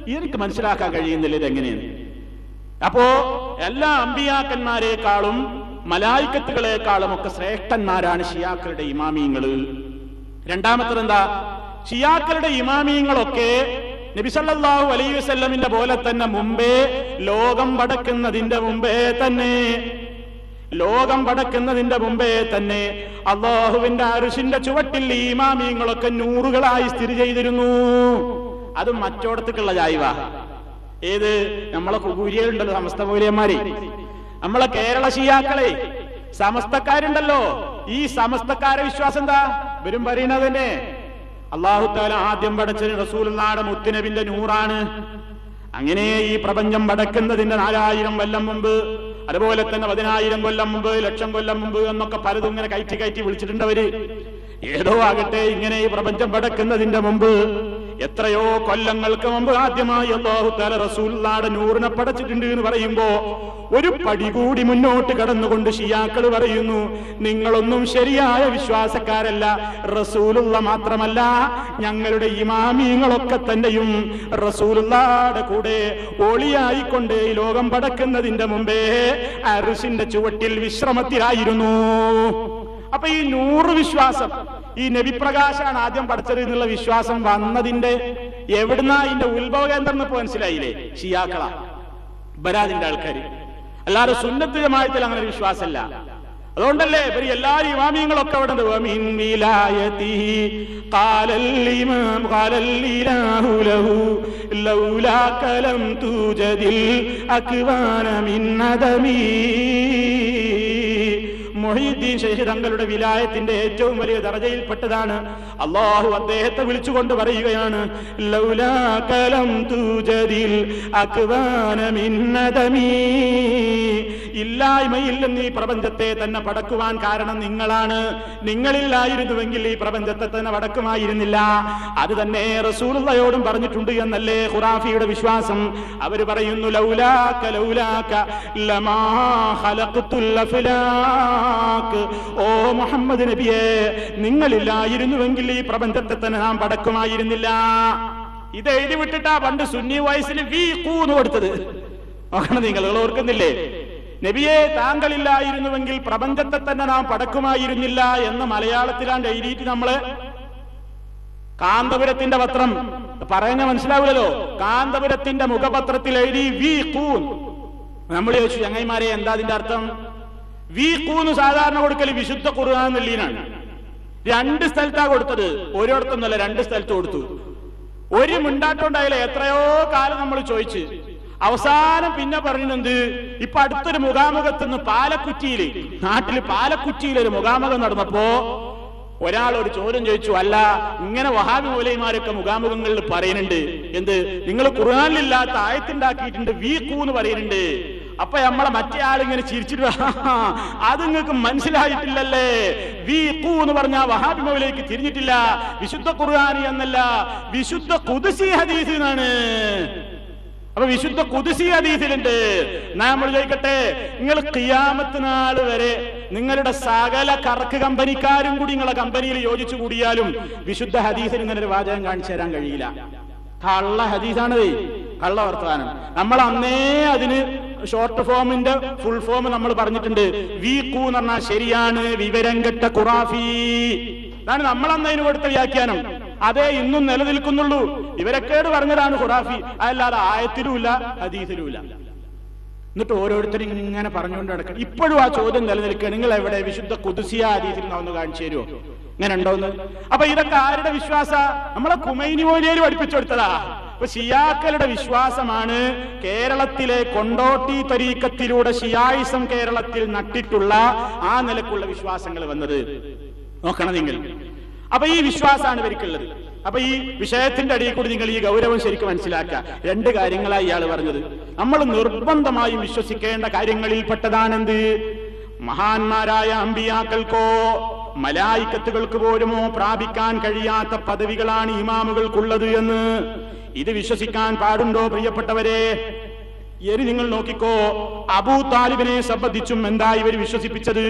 എനിക്ക് മനസ്സിലാക്കാൻ കഴിയുന്നില്ല ഇതെങ്ങനെയാണ്. അപ്പോ എല്ലാ അമ്പിയാക്കന്മാരെക്കാളും മലായിക്കത്തുകളെക്കാളും ഒക്കെ ശ്രേഷ്ഠന്മാരാണ് ഷിയാക്കളുടെ ഇമാമിയങ്ങള്. രണ്ടാമത്തത് എന്താ? ഷിയാക്കളുടെ ഇമാമിയങ്ങളൊക്കെ നബി സല്ലല്ലാഹു അലൈഹി വസല്ലമിന്റെ പോലെ തന്നെ മുമ്പേ ലോകം പടക്കുന്നതിന്റെ മുമ്പേ തന്നെ ലോകം പടക്കുന്നതിന്റെ മുമ്പേ തന്നെ അള്ളാഹുവിന്റെ അർശിന്റെ ചുവട്ടിൽ ഈ ഇമാമിയങ്ങളൊക്കെ നൂറുകളായി സ്ഥിതി ചെയ്തിരുന്നു. അത് മറ്റോടത്തേക്കുള്ള ജായിവ. ഏത്? നമ്മളെ കുകൂരികളുണ്ടല്ലോ, സമസ്ത മൗലവിമാരെ, നമ്മളെ കേരള ഷിയാക്കളെ സമസ്തക്കാരുണ്ടല്ലോ. ഈ സമസ്തക്കാരെ വിശ്വാസം എന്താ? വരും പറയുന്നത് തന്നെ അല്ലാഹു തആല ആദ്യം പടച്ചത് റസൂലുള്ളാഹിയുടെ മുത്തുനബിന്റെ നൂറാണ്. അങ്ങനെ ഈ പ്രപഞ്ചം പടക്കുന്നതിന്റെ നാലായിരം കൊല്ലം മുമ്പ്, അതുപോലെ തന്നെ പതിനായിരം കൊല്ലം മുമ്പ്, ലക്ഷം കൊല്ലം മുമ്പ് എന്നൊക്കെ പലതും ഇങ്ങനെ കയറ്റി കയറ്റി വിളിച്ചിട്ടുണ്ട് അവര്. ഏതോ ആകട്ടെ, ഇങ്ങനെ ഈ പ്രപഞ്ചം പടക്കുന്നതിന്റെ മുമ്പ്, എത്രയോ കൊല്ലങ്ങൾക്ക് മുമ്പ് ആദ്യമായി അല്ലാഹു തആല റസൂലുള്ളാഹിയുടെ നൂറിനെ പടച്ചിട്ടുണ്ട് എന്ന് പറയുമ്പോ ഒരു പടി കൂടി മുന്നോട്ട് കടന്നുകൊണ്ട് ഷിയാക്കൾ പറയുന്നു, നിങ്ങളൊന്നും ശരിയായ വിശ്വാസക്കാരല്ല. റസൂലുള്ള മാത്രമല്ല, ഞങ്ങളുടെ ഇമാമിങ്ങളൊക്കെ തന്നെയും റസൂലുള്ളാഹിയുടെ കൂടെ ഒളിയായിക്കൊണ്ട് ഈ ലോകം പടക്കുന്നതിന്റെ മുമ്പേ അർശിന്റെ ചുവട്ടിൽ വിശ്രമത്തിലായിരുന്നു. അപ്പൊ ഈ നൂറ് വിശ്വാസം, ഈ നബിപ്രകാശാണ് ആദ്യം പഠിച്ചത് എന്നുള്ള വിശ്വാസം വന്നതിന്റെ എവിടുന്നാ ഇതിന്റെ ഉത്ഭവ കേന്ദ്രം എന്ന് മനസ്സിലായില്ലേ? ഷിയാക്കള, ബരാദിന്റെ ആൾക്കാര്. അല്ലാതെ സുന്നത്ത് ജമാഅത്തിൽ അങ്ങനെ വിശ്വാസമല്ല. അതുകൊണ്ടല്ലേ ഇവര് എല്ലാ ഇമാമിയങ്ങളൊക്കെ അവിടെ മുഹീദ്ദീൻ ശൈഖ് തങ്ങളുടെ വിലായത്തിന്റെ ഏറ്റവും വലിയ ദറജയിൽപ്പെട്ടതാണ്. അല്ലാഹു അദ്ദേഹത്തെ വിളിച്ചുകൊണ്ട് പറയുകയാണ്, ലൗലാ കലം തൂജദിൽ അക്വാന മിൻ നദമി, ഇല്ലായ്മയിൽ നിന്ന് ഈ പ്രപഞ്ചത്തെ തന്നെ പടക്കുവാൻ കാരണം നിങ്ങളാണ്. നിങ്ങളില്ലായിരുന്നുവെങ്കിൽ ഈ പ്രപഞ്ചത്തെ തന്നെ പടക്കുമായിരുന്നില്ല. അത് തന്നെ റസൂലുള്ളാഹിയോടും പറഞ്ഞിട്ടുണ്ട് എന്നല്ലേ ഖുറാഫിയുടെ വിശ്വാസം. അവര് പറയുന്നു, ലൗലാക ലൗലാക ലമാ ഖലഖതുൽ അഫ്ലാഖ്, ഓ മുഹമ്മദ് നബിയെ, നിങ്ങളില്ലായിരുന്നുവെങ്കിൽ ഈ പ്രപഞ്ചത്തെ തന്നെ നാം പടക്കുമായിരുന്നില്ല. ഇത് എഴുതി വിട്ടിട്ടാ പണ്ട് സുന്നി വയസ്സിന് വി കൂന്ന് കൊടുത്തത്. നോക്കണം, നിങ്ങൾ ഓർക്കുന്നില്ലേ? നബിയെ, താങ്കളില്ലായിരുന്നുവെങ്കിൽ പ്രപഞ്ചത്തെ തന്നെ നാം പടക്കുമായിരുന്നില്ല എന്ന് മലയാളത്തിലാണ്ട് എഴുതിയിട്ട് നമ്മള് കാന്തപുരത്തിന്റെ പത്രം പറയുന്ന മനസ്സിലാവില്ലല്ലോ. കാന്തപുരത്തിന്റെ മുഖപത്രത്തിൽ എഴുതി വി കൂൻ. നമ്മൾ ചോദിച്ചു, ചങ്ങായിമാരെ, എന്താ അതിന്റെ അർത്ഥം? വി കൂന്ന് സാധാരണ കൊടുക്കല് വിശുദ്ധ ഖുർആൻ എന്നുള്ളതിനാണ്. രണ്ട് സ്ഥലത്താ കൊടുത്തത്, ഒരിടത്തൊന്നുമല്ല, രണ്ട് സ്ഥലത്ത് കൊടുത്തു. ഒരു മിണ്ടാട്ടമുണ്ടായില്ല. എത്രയോ കാലം നമ്മൾ ചോദിച്ചു. അവസാനം പിന്നെ പറയുന്നത്, ഇപ്പൊ അടുത്തൊരു മുഖാമുഖത്തുനിന്ന് പാലക്കുറ്റിയില്, നാട്ടില് പാലക്കുറ്റിയിൽ ഒരു മുഖാമുഖം നടന്നപ്പോ ഒരാൾ ഒരു ചോദ്യം ചോദിച്ചു, അല്ല, ഇങ്ങനെ വഹാബി മൗലവിമാരൊക്കെ മുഖാമുഖങ്ങളിൽ പറയുന്നുണ്ട്, എന്ത്, നിങ്ങൾ ഖുർആനിലില്ലാത്ത ആയത്തുണ്ടാക്കിയിട്ടുണ്ട്, വി കൂന്ന് പറയുന്നുണ്ട്. അപ്പൊ നമ്മളെ മറ്റേ ആളിങ്ങനെ ചിരിച്ചിട്ട്, അത് നിങ്ങൾക്ക് മനസ്സിലായിട്ടില്ലല്ലേ, വി കൂ എന്ന് പറഞ്ഞ വഹാബി മൗലവിക്ക് തിരിഞ്ഞിട്ടില്ല. വിശുദ്ധ ഖുർആനി എന്നല്ല, വിശുദ്ധ ഖുദ്സി ഹദീസ് എന്നാണ്. അപ്പൊ വിശുദ്ധ ഖുദ്സി ഹദീസിലുണ്ട്. നമ്മൾ ചോദിക്കട്ടെ, നിങ്ങൾ ഖിയാമത്ത് നാൾ വരെ നിങ്ങളുടെ സകല കറക്ക് കമ്പനിക്കാരും കൂടി നിങ്ങളെ കമ്പനിയിൽ യോജിച്ചു കൂടിയാലും വിശുദ്ധ ഹദീസിൽ ഇങ്ങനെ ഒരു വാചകം കാണിച്ചു തരാൻ കഴിയില്ല. കള്ള ഹദീസാണത്, കള്ള വർത്തമാനം. നമ്മൾ അന്നേ അതിന് ഷോർട്ട് ഫോമിന്റെ ഫുൾ ഫോം നമ്മൾ പറഞ്ഞിട്ടുണ്ട്. വി കൂ എന്ന് പറഞ്ഞാൽ ശരിയാണ്, വിവരം കെട്ട ഖുറാഫി. അതാണ് നമ്മൾ അന്ന് അതിന് കൊടുത്ത വ്യാഖ്യാനം. അതേ ഇന്നും നിലനിൽക്കുന്നുള്ളൂ. ഇവരൊക്കേട് പറഞ്ഞതാണ് ഖുറാഫി, അതല്ലാതെ ആയത്തിലുമില്ല ഹദീസിലുമില്ല. എന്നിട്ട് ഓരോരുത്തരും ഇങ്ങനെ പറഞ്ഞുകൊണ്ട് നടക്കണം. ഇപ്പോഴും ആ ചോദ്യം നിലനിൽക്കുക, നിങ്ങൾ എവിടെ വിശുദ്ധ ഖുദ്സിയ ഹദീസിൽ ഒന്ന് കാണിച്ചു തരുമോ, ഇങ്ങനെ ഉണ്ടോന്ന്? അപ്പൊ ഇതൊക്കെ ആരുടെ വിശ്വാസ? നമ്മളെ ഖുമൈനി മൗലവിയിൽ പഠിപ്പിച്ചു കൊടുത്തതാ. അപ്പൊ ഷിയാക്കളുടെ വിശ്വാസമാണ് കേരളത്തിലെ കൊണ്ടോട്ടി തരീക്കത്തിലൂടെ ഷിയായിസം കേരളത്തിൽ നട്ടിട്ടുള്ള ആ നിലക്കുള്ള വിശ്വാസങ്ങൾ വന്നത്. നോക്കണം നിങ്ങൾ. അപ്പൊ ഈ വിശ്വാസമാണ് ഇവർക്കുള്ളത്. അപ്പൊ ഈ വിഷയത്തിന്റെ അടിയിൽ കൂടി നിങ്ങൾ ഈ ഗൗരവം ശരിക്കും മനസ്സിലാക്കുക. രണ്ട് കാര്യങ്ങളായി ഇയാൾ പറഞ്ഞത്. നമ്മൾ നിർബന്ധമായും വിശ്വസിക്കേണ്ട കാര്യങ്ങളിൽ പെട്ടതാണെന്ത്? മഹാന്മാരായ അമ്പിയാക്കൾക്കോ മലായിക്കത്തുകൾക്ക് പോലുമോ പ്രാപിക്കാൻ കഴിയാത്ത പദവികളാണ് ഇമാമുകൾക്കുള്ളത് എന്ന് ഇത് വിശ്വസിക്കാൻ പാടുണ്ടോ പ്രിയപ്പെട്ടവരെ? ഇനി നിങ്ങൾ നോക്കിക്കോ, അബൂ താലിബിനെ സംബന്ധിച്ചും എന്താ ഇവർ വിശ്വസിപ്പിച്ചത്?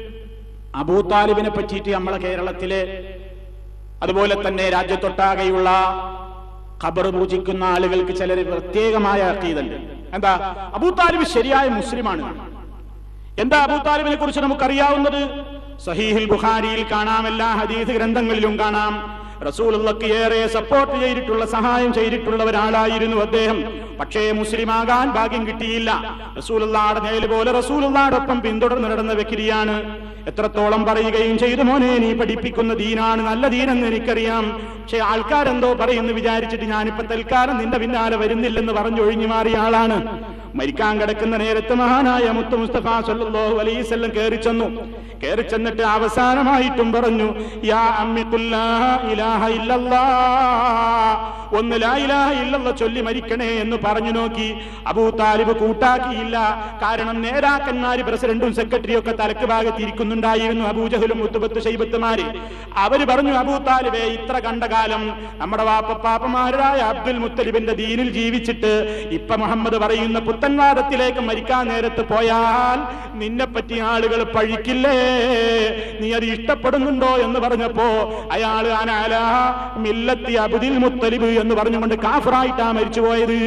അബൂ താലിബിനെ പറ്റിയിട്ട് നമ്മളെ കേരളത്തിലെ അതുപോലെ തന്നെ രാജ്യത്തൊട്ടാകെയുള്ള ഖബർ പൂജിക്കുന്ന ആളുകൾക്ക് ചിലര് പ്രത്യേകമായ അഖീദുണ്ട്. എന്താ? അബൂ താലിബ് ശരിയായ മുസ്ലിമാണ്. എന്താ അബൂ താലിബിനെ കുറിച്ച് നമുക്കറിയാവുന്നത്? സഹീഹുൽ ബുഖാരിയിൽ കാണാം, എല്ലാ ഹദീസ് ഗ്രന്ഥങ്ങളിലും കാണാം. റസൂലുള്ളാഹിക്ക് ഏറെ സപ്പോർട്ട് ചെയ്തിട്ടുള്ള, സഹായം ചെയ്തിട്ടുള്ള ഒരാളായിരുന്നു അദ്ദേഹം. പക്ഷേ മുസ്ലിമാകാൻ ഭാഗ്യം കിട്ടിയില്ല. റസൂലുള്ളാഹിയുടെ നേല് പോലെ റസൂലുള്ളാഹിയോടൊപ്പം പിന്തുടർന്ന് നടന്ന വ്യക്തിയാണ്. എത്രത്തോളം പറയുകയും ചെയ്തു, മോനെ നീ പഠിപ്പിക്കുന്ന ദീനാണ് നല്ല ദീനെന്ന് എനിക്കറിയാം, പക്ഷെ ആൾക്കാരെന്തോ പറയുന്നു വിചാരിച്ചിട്ട് ഞാനിപ്പോ തൽക്കാലം നിന്റെ പിന്നാലെ വരുന്നില്ലെന്ന് പറഞ്ഞൊഴിഞ്ഞു മാറിയ ആളാണ്. മരിക്കാൻ കിടക്കുന്ന നേരത്ത് മഹാനായ മുത്തു മുസ്തഫ സല്ലല്ലാഹു അലൈഹി വസല്ലം കേറി ചെന്നു. കേറി ചെന്നിട്ട് അവസാനമായിട്ടും പറഞ്ഞു, യാ അമ്മി ഖുൽ ലാ ഇലാഹ ഇല്ലല്ലാഹ്, ഒന്ന് ലാ ഇലാഹ ഇല്ലല്ലാഹ് ചൊല്ലി മരിക്കണേ എന്ന് പറഞ്ഞു നോക്കി. അബൂ താലിബ് കൂട്ടാക്കിയില്ല. കാരണം നേതാക്കന്മാര്, പ്രസിഡന്റും സെക്രട്ടറിയും ഒക്കെ തലക്ക് ഭാഗത്തിരിക്കുന്നുണ്ടായിരുന്നു, അബൂജഹലും മുത്തുബത്ത് ശൈബത്തുമാര്. അവര് പറഞ്ഞു, അബൂ താലിബേ, ഇത്ര കണ്ട കാലം നമ്മുടെ വാപ്പപ്പാപ്പമാരായ അബ്ദുൽ മുത്തലിബിന്റെ ദീനിൽ ജീവിച്ചിട്ട് ഇപ്പൊ മുഹമ്മദ് പറയുന്ന പുത്തൻവാദത്തിലേക്ക് മരിക്കാൻ നേരത്ത് പോയാൽ നിന്നെപ്പറ്റി ആളുകൾ പഴിക്കില്ലേ? നീ അത് ഇഷ്ടപ്പെടുന്നുണ്ടോ എന്ന് പറഞ്ഞപ്പോ അയാൾ അനാല മില്ലത്തി അബ്ദുൽ മുത്തലിബ് എന്ന് പറഞ്ഞുകൊണ്ട് കാഫിറായിട്ടാ മരിച്ചുപോയത്.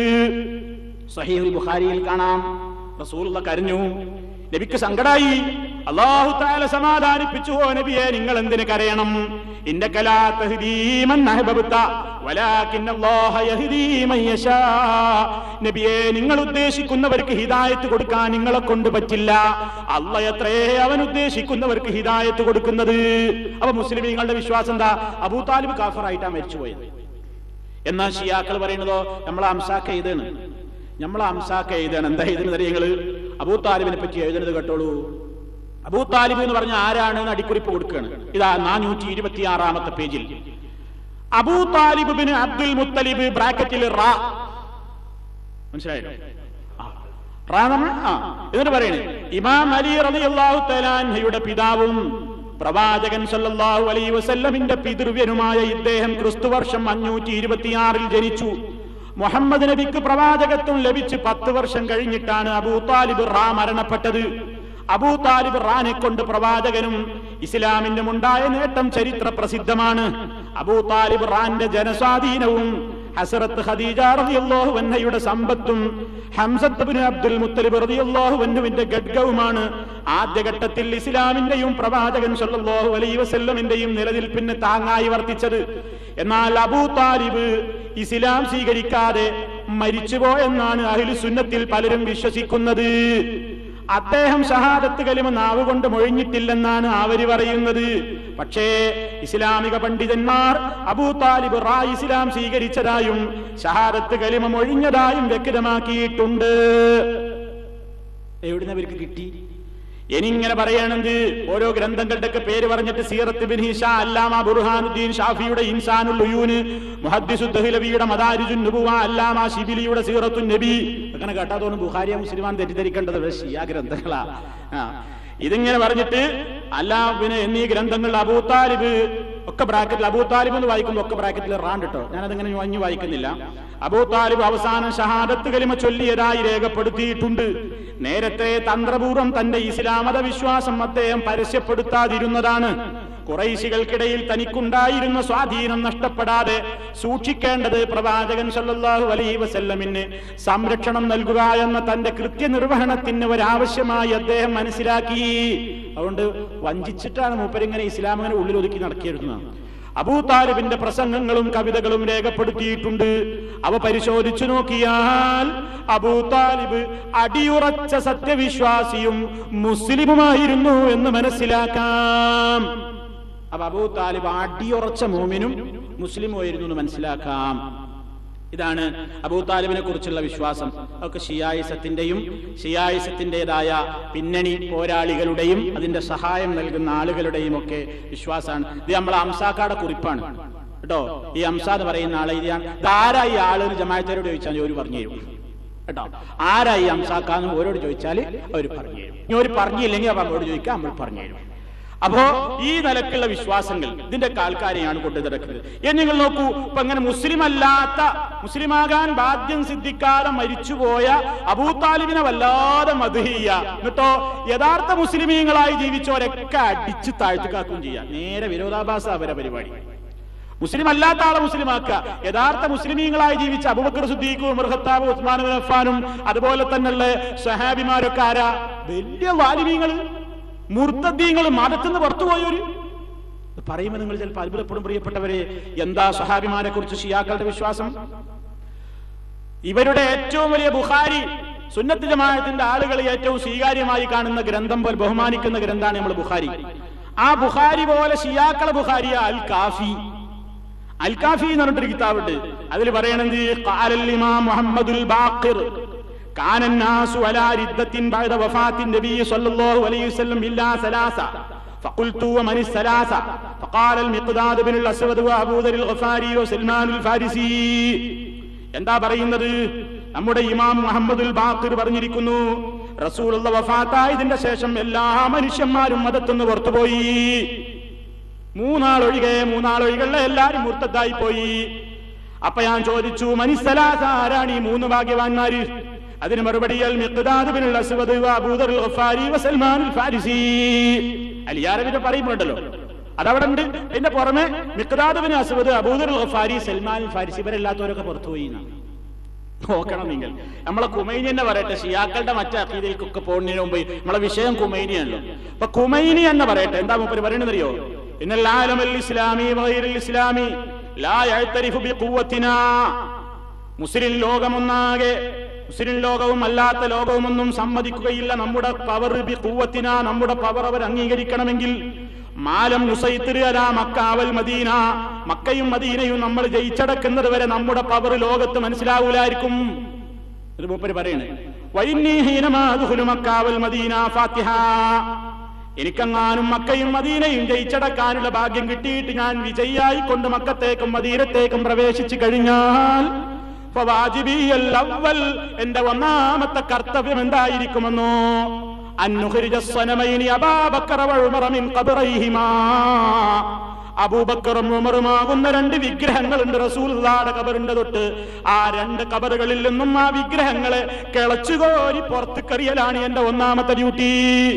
സഹീഹുൽ ബുഖാരിയിൽ കാണാം. റസൂലുള്ളാഹി കരഞ്ഞു, നബിക്ക് സങ്കടായി. അല്ലാഹു തആല സമാധാനിപ്പിച്ചു, ഓ നബിയെ നിങ്ങൾ എന്തിന് കരയണം? ഇന്നക ലാ തഹ്ദീ മൻ അഹ്ബബ്ത വലാകിന്നല്ലാഹ യഹ്ദീ മൻ യശാ. നബിയെ, നിങ്ങൾ ഉദ്ദേശിക്കുന്നവർക്ക് ഹിദായത്ത് കൊടുക്കാൻ നിങ്ങളെ കൊണ്ട് പറ്റില്ല. അല്ലാഹ് എത്രേ അവൻ ഉദ്ദേശിക്കുന്നവർക്ക് ഹിദായത്ത് കൊടുക്കുന്നത്. അപ്പൊ മുസ്ലിമീങ്ങളുടെ വിശ്വാസം എന്താ? അബൂ താലിബ് കാഫിറായിട്ടാ മരിച്ചുപോയത്. എന്നാൽ ഷിയാക്കൾ പറയുന്നതോ നമ്മളെ അംസാക്ക എഴുതാണ്, നമ്മളെ അംസാക്ക എഴുതാണ്. എന്താ എഴുതുന്നത് നിങ്ങള്? അബൂ താലിബിനെ പറ്റി എഴുതുന്നത് കേട്ടോളൂ. അബൂ താലിബ് എന്ന് പറഞ്ഞ ആരാണ് എന്ന് അടിക്കുറിപ്പ് കൊടുക്കുകയാണ്. ഇതാ നാനൂറ്റി ഇരുപത്തി ആറാമത്തെ പേജിൽ Abu Talib bin Abdul Muttalib ബ്രാക്കറ്റിൽ റാ, മനസ്സിലായോ? എന്നിട്ട് പറയണേ, ഇമാം അലി റളിയല്ലാഹു തആല അൻഹുയുടെ പിതാവും പ്രവാചകൻ സല്ലല്ലാഹു അലൈഹി വസല്ലമിന്റെ പിതൃവ്യനുമായ ഇദ്ദേഹം ക്രിസ്തുവർഷം അഞ്ഞൂറ്റി ഇരുപത്തിയാറിൽ ജനിച്ചു. മുഹമ്മദ് നബിക്ക് പ്രവാചകത്വം ലഭിച്ച് പത്ത് വർഷം കഴിഞ്ഞിട്ടാണ് അബൂ താലിബ് റാ മരണപ്പെട്ടത്. അബൂ താലിബ് റാനെ കൊണ്ട് പ്രവാചകനും ഇസ്ലാമിന്റെ ഉണ്ടായ നേട്ടം ചരിത്ര പ്രസിദ്ധമാണ്. അബൂ താലിബ് റാന്റെ ജനസ്വാധീനവും ഹസ്രത്ത് ഖദീജ റളിയല്ലാഹു അൻഹയുടെ സമ്പത്തും ഹംസത്ത് ഇബ്നു അബ്ദുൽ മുത്തലിബ് റളിയല്ലാഹു അൻഹുവിന്റെ ഖഡ്ഗവുമാണ് ആദ്യഘട്ടത്തിൽ ഇസ്ലാമിന്റെയും പ്രവാചകൻ സല്ലല്ലാഹു അലൈഹി വസല്ലമിന്റെയും നിലനിൽപ്പിന് താങ്ങായി വർത്തിച്ചത്. എന്നാൽ അബൂ താലിബ് ഇസ്ലാം സ്വീകരിക്കാതെ മരിച്ചുപോയെന്നാണ് അഹ്ലു സുന്നത്തിൽ പലരും വിശ്വസിക്കുന്നത്. അദ്ദേഹം ഷഹാദത്ത് കലിമ നാവ് കൊണ്ട് മൊഴിഞ്ഞിട്ടില്ലെന്നാണ് അവര് പറയുന്നത്. പക്ഷേ ഇസ്ലാമിക പണ്ഡിതന്മാർ അബൂ താലിബ് റാ ഇസ്ലാം സ്വീകരിച്ചതായും ഷഹാദത്ത് കലിമ മൊഴിഞ്ഞതായും വ്യക്തമാക്കിയിട്ടുണ്ട്. എവിടുന്ന് അവർക്ക് കിട്ടി? എനിങ്ങനെ പറയണത് ഓരോ ഗ്രന്ഥങ്ങളുടെയൊക്കെ പേര് പറഞ്ഞിട്ട് സീറത്ത് ഇബ്നു ഹിഷാം, അല്ലാമ ബുർഹാനുദ്ദീൻ ഷാഫിയുടെ ഇൻസാനുൽ ഉയൂന്, മുഹദ്ദിസു ദഹ്ലവിയുടെ മദാരിജുൻ നുബുവ, അല്ലാമ ശിബിലിയുടെ സീറത്തുൻ നബി. അങ്ങനെ കേട്ടാ തോന്നും ബുഖാരിയ മുസ്ലിമാൻ തെറ്റിദ്ധരിക്കേണ്ടത് ഷിയാ ഗ്രന്ഥങ്ങളാ. ഇതിങ്ങനെ പറഞ്ഞിട്ട് അല്ല പിന്നെ എന്നീ ഗ്രന്ഥങ്ങൾ അബൂ താലിബ് ഒക്കെ ബ്രാക്കറ്റിൽ അബൂ താലിബ് എന്ന് വായിക്കുമ്പോൾ ഒക്കെ ബ്രാക്കറ്റിൽ റാണ്ട് കേട്ടോ, ഞാനതിങ്ങനെ വാങ്ങി വായിക്കുന്നില്ല. അബൂ താലിബ് അവസാനം ഷഹാദത്ത് കലിമ ചൊല്ലിയതായി രേഖപ്പെടുത്തിയിട്ടുണ്ട്. നേരത്തെ തന്ത്രപൂർവ്വം തന്റെ ഇസ്ലാം മത വിശ്വാസം അദ്ദേഹം പരസ്യപ്പെടുത്താതിരുന്നതാണ്. ഖുറൈശികൾക്കിടയിൽ തനിക്കുണ്ടായിരുന്ന സ്വാധീനം നഷ്ടപ്പെടാതെ സൂക്ഷിക്കേണ്ടത് പ്രവാചകൻ സല്ലല്ലാഹു അലൈഹി വസല്ലമിന് സംരക്ഷണം നൽകുക എന്ന തന്റെ കൃത്യനിർവഹണത്തിന് ഒരാവശ്യമായി അദ്ദേഹം മനസ്സിലാക്കി. അതുകൊണ്ട് വഞ്ചിച്ചിട്ടാണ് മൂപ്പരിങ്ങനെ ഇസ്ലാം അങ്ങനെ ഉള്ളിലൊതുക്കി നടക്കിയിരുന്നത്. അബൂ താലിബിന്റെ പ്രസംഗങ്ങളും കവിതകളും രേഖപ്പെടുത്തിയിട്ടുണ്ട്. അവ പരിശോധിച്ചു നോക്കിയാൽ അബൂ താലിബ് അടിയുറച്ച സത്യവിശ്വാസിയും മുസ്ലിമുമായിരുന്നു എന്ന് മനസ്സിലാക്കാം. അപ്പൊ അബൂ താലിബ് അടിയുറച്ച മോമിനും മുസ്ലിമുമായിരുന്നു എന്ന് മനസ്സിലാക്കാം. ഇതാണ് അബൂ താലിബിനെ കുറിച്ചുള്ള വിശ്വാസം. അതൊക്കെ ഷിയായിസത്തിന്റെയും ഷിയായിസത്തിൻ്റെതായ പിന്നണി പോരാളികളുടെയും അതിന്റെ സഹായം നൽകുന്ന ആളുകളുടെയും ഒക്കെ വിശ്വാസമാണ്. ഇത് നമ്മളെ അംസാക്കാടെ കുറിപ്പാണ് കേട്ടോ. ഈ അംസ എന്ന് പറയുന്ന ആളെ ഇത് ആരാ ഈ ആള് ജമാഅത്തോട് ചോദിച്ചാൽ ഒരു പറഞ്ഞു തരും കേട്ടോ. ആരാ ഈ അംസാക്കാന്ന് ഓരോട് ചോദിച്ചാൽ അവർ പറഞ്ഞു തരും. ഇനി ഒരു പറഞ്ഞില്ലെങ്കിൽ അപ്പൊ നമ്മളോട് ചോദിക്കാം, നമ്മൾ പറഞ്ഞു തരും. അപ്പോ ഈ നിലക്കുള്ള വിശ്വാസങ്ങൾ ഇതിന്റെ ആൾക്കാരെയാണ് കൊണ്ടു നടക്കുന്നത്. എന്ന് നിങ്ങൾ നോക്കൂ, ഇപ്പൊ അങ്ങനെ മുസ്ലിം അല്ലാത്ത മുസ്ലിമാകാൻ ഭാഗ്യം സിദ്ധിക്കാതെ മരിച്ചുപോയ അബൂ താലിബിനെ വല്ലാതെ മദ്ഹിയ, എന്നിട്ടോ യഥാർത്ഥ മുസ്ലിമീങ്ങളായി ജീവിച്ചവരൊക്കെ അടിച്ചു താഴ്ത്തുകാക്കുകയും ചെയ്യാം. നേരെ വിരോധാഭാസ അവരെ പരിപാടി. മുസ്ലിം അല്ലാത്ത ആളെ മുസ്ലിമാക്കുക. യഥാർത്ഥ മുസ്ലിമീങ്ങളായി ജീവിച്ച അബൂബക്കർ സിദ്ദീഖും ഉമർ ഖത്താബ് ഉസ്മാൻ ഇബ്നു അഫ്ഫാനും അതുപോലെ തന്നെയുള്ള സഹാബിമാരൊക്കെ ആരാ? വലിയ വാലിമീങ്ങൾ, മുർത്തദ്ദീങ്ങൾ, മതത്തിന്ന് പുറത്തുപോയവര്. പറയുമ്പോൾ നിങ്ങൾ ചിലപ്പോൾ അത്ഭുതപ്പെടും പ്രിയപ്പെട്ടവരെ. എന്താ സഹാബിമാരെ കുറിച്ച് ഷിയാക്കളുടെ വിശ്വാസം? ഇവരുടെ ഏറ്റവും വലിയ ബുഖാരി, സുന്നത്ത് ജമാഅത്തിന്റെ ആളുകൾ ഏറ്റവും സ്വീകാര്യമായി കാണുന്ന ഗ്രന്ഥം പോലെ ബഹുമാനിക്കുന്ന ഗ്രന്ഥമാണ് നമ്മൾ ബുഖാരി. ആ ബുഖാരി പോലെ ഷിയാക്കളെ ബുഖാരിയ അൽ കാഫി. അൽ കാഫി എന്ന് പറഞ്ഞിട്ടൊരു കിതാബുണ്ട്. അതിൽ പറയണത് ഖാലൽ ഇമാം മുഹമ്മദുൽ ബാഖിർ കാന الناس على ردة بعد وفاة النبي صلى الله عليه وسلم إلا ثلاثة فقلت ومن الثلاثة فقال المقداد بن الأسود وأبو ذر الغفاري وسلمان الفارسي. എന്താ പറയുന്നത്? നമ്മുടെ ഇമാം മുഹമ്മദുൽ ബാഖിർ പറഞ്ഞിരിക്കുന്നു, റസൂലുള്ള വഫാത്തായതിന്റെ ശേഷം എല്ലാ മനുഷ്യന്മാരും മതത്തുനിന്ന് പുറത്തുപോയി. മൂന്നാളൊഴികെ മൂന്നാളൊഴികളുള്ള എല്ലാരും മുർത്തദ്ദായി പോയി. അപ്പൊ ഞാൻ ചോദിച്ചു, മനിസ്സലാസ, ആരാണ് ഈ മൂന്ന് ഭാഗ്യവാന്മാര്? അതിന് മറുപടി അൽ മിഖ്ദാദ് ബിനുൽ അസ്വദ് വ അബൂ ദർ അൽ ഗഫാരി വ സൽമാൻ അൽ ഫാരിസി. അലിയാരവിന്റെ പറയുമ്പോണ്ടല്ലോ അതവിടെ ഉണ്ട്. അതിന്റെ പുറമെ Miqdad bin Aswad, Abu Dhar al Ghifari, Salman al Farisi ഇവരെല്ലാത്തവരൊക്കെ പുറത്തുപോയി. നോക്കണം നിങ്ങൾ. നമ്മളെ ഖുമൈനി തന്നെ പറയട്ടെ, ഷിയാക്കളുടെ മറ്റേ അഖീദയിലേക്കൊക്കെ പോകുന്നതിന് മുമ്പ് നമ്മളെ വിഷയം ഖുമൈനിയാണല്ലോ. അപ്പൊ ഖുമൈനി എന്ന് പറയട്ടെ. എന്താ മൂപ്പര് പറയണെന്ന് അറിയോ? ഇന്നൽ ആലമൽ ഇസ്ലാമി വഗൈറുൽ ഇസ്ലാമി ലാ യഅ്തരിഫു ബിഖുവത്തിനാ. മുസ്ലിം ലോകമൊന്നാകെ, മുസ്ലിം ലോകവും അല്ലാത്ത ലോകവുമൊന്നും സമ്മതിക്കുകയില്ല നമ്മുടെ പവർ ബിഖുവത്തിനാ, നമ്മുടെ പവർ അവർ അംഗീകരിക്കണമെങ്കിൽ. മാലം നുസൈത്തിർ അലാ മക്ക വൽ മദീന, മക്കയും മദീനയും നമ്മൾ ജയിച്ചടക്കുന്നത് വരെ നമ്മുടെ പവർ ലോകത്ത് മനസ്സിലാവൂലായിരിക്കും. ഇത് മൂപ്പര് പറയണേ. വഇന്നീ ഹീനമാ അദ്ഖുലു മക്ക വൽ മദീന ഫാത്തിഹ, എനിക്കെങ്ങാനും മക്കയും മദീനയും ജയിച്ചടക്കാനുള്ള ഭാഗ്യം കിട്ടിയിട്ട് ഞാൻ വിജയിയായി കൊണ്ട് മക്കത്തേക്കും മദീനത്തേക്കും പ്രവേശിച്ചു കഴിഞ്ഞാൽ ഫവാജിബിയൽ അവ്വൽ, എന്റെ ഒന്നാമത്തെ കർത്തവ്യം എന്തായിരിക്കുമെന്നോ? അൻനുഖ്രിജസ്സനമൈനി അബൂബക്കർ വ ഉമർ മിൻ ഖബറൈഹിമാ, അബൂബക്കറും ഉമറുമാകുന്ന രണ്ട് വിഗ്രഹങ്ങളുണ്ട് റസൂലുള്ളാഹിയുടെ ഖബറിന്റെ തൊട്ട്. ആ രണ്ട് ഖബറുകളിൽ നിന്നും ആ വിഗ്രഹങ്ങളെ കിളച്ചുകോരി പുറത്തുക്കറിയലാണ് എന്റെ ഒന്നാമത്തെ ഡ്യൂട്ടി.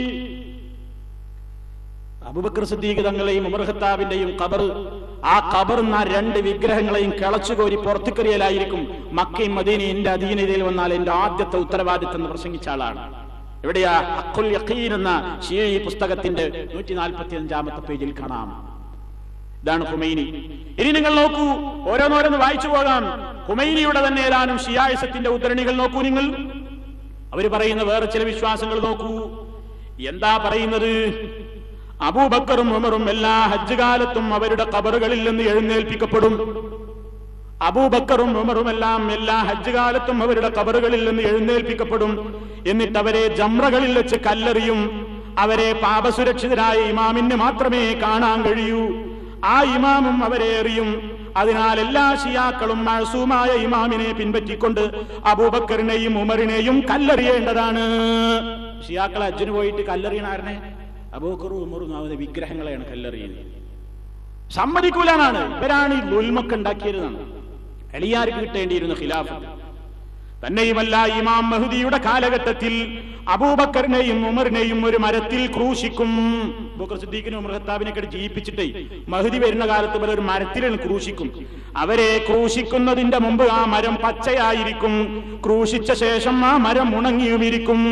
അബൂബക്കർ സിദ്ദീഖ് തങ്ങളെയും ഉമർ ഖത്താബിന്റെയും ഖബർ, ആ ഖബറിന് ആ രണ്ട് വിഗ്രഹങ്ങളെയും കിളച്ചുകോരി പുറത്തുക്കറിയലായിരിക്കും. മക്കയും മദീനയും എന്റെ അധീനതയിൽ വന്നാൽ എന്റെ ആദ്യത്തെ ഉത്തരവാദിത്തം എന്ന് പ്രസംഗിച്ച ആളാണ്. എവിടെയാ? ഹഖുൽ യഖീൻ എന്ന ശീഈ പുസ്തകത്തിന്റെ നൂറ്റി നാൽപ്പത്തി അഞ്ചാമത്തെ പേജിൽ കാണാം. ഇതാണ് ഖുമൈനി. ഇനി നിങ്ങൾ നോക്കൂ, ഓരോന്നോരോന്ന് വായിച്ചു പോകാം. ഖുമൈനിയുടെ തന്നെ ഏതാനും ഷിയായിസത്തിന്റെ ഉദ്ധരണികൾ നോക്കൂ നിങ്ങൾ. അവർ പറയുന്ന വേറെ ചില വിശ്വാസങ്ങൾ നോക്കൂ. എന്താ പറയുന്നത്? അബൂബക്കറും ഉമറും എല്ലാ ഹജ്ജ് കാലത്തും അവരുടെ ഖബറുകളിൽ നിന്ന് എഴുന്നേൽപ്പിക്കപ്പെടും. അബൂബക്കറും ഉമറുമെല്ലാം എല്ലാ ഹജ്ജ് കാലത്തും അവരുടെ ഖബറുകളിൽ നിന്ന് എഴുന്നേൽപ്പിക്കപ്പെടും. എന്നിട്ട് അവരെ ജംറകളിൽ വെച്ച് കല്ലെറിയും. അവരെ പാപസുരക്ഷിതരായ ഇമാമിന് മാത്രമേ കാണാൻ കഴിയൂ. ആ ഇമാമും അവരെ എറിയും. അതിനാൽ എല്ലാ ഷിയാക്കളും മഅസൂമായ ഇമാമിനെ പിൻപറ്റിക്കൊണ്ട് അബൂബക്കറിനെയും ഉമറിനെയും കല്ലെറിയേണ്ടതാണ്. ഷിയാക്കൾ ഹജ്ജിന് പോയിട്ട് കല്ലെറിയണാരനെ? അബൂബക്കറും ഉമറും അവരുടെ വിഗ്രഹങ്ങളെയാണ് കല്ലെറിയുന്നത്. സമ്മതിക്കൂലാനാണ്. ഇവരാണ് ഈ ദുൽമൊക്കെ ഉണ്ടാക്കിയതാണ്. അലിയാർക്ക് കിട്ടേണ്ടിയിരുന്ന ഖിലാഫത്ത്. തന്നെയുമല്ല, ഇമാം മഹ്ദിയുടെ കാലഘട്ടത്തിൽ അബൂബക്കറിനെയും ഉമറിനെയും ഒരു മരത്തിൽ ക്രൂശിക്കും. അബൂബക്കർ സിദ്ദീഖിനെ ഉമർ ഖത്താബിനെ ജീവിപ്പിച്ചിട്ടേ മഹ്ദി വരുന്ന കാലത്ത് ഇവർ ഒരു മരത്തിൽ ക്രൂശിക്കും. അവരെ ക്രൂശിക്കുന്നതിന്റെ മുമ്പ് ആ മരം പച്ചയായിരിക്കും. ക്രൂശിച്ച ശേഷം ആ മരം ഉണങ്ങിയുമിരിക്കും.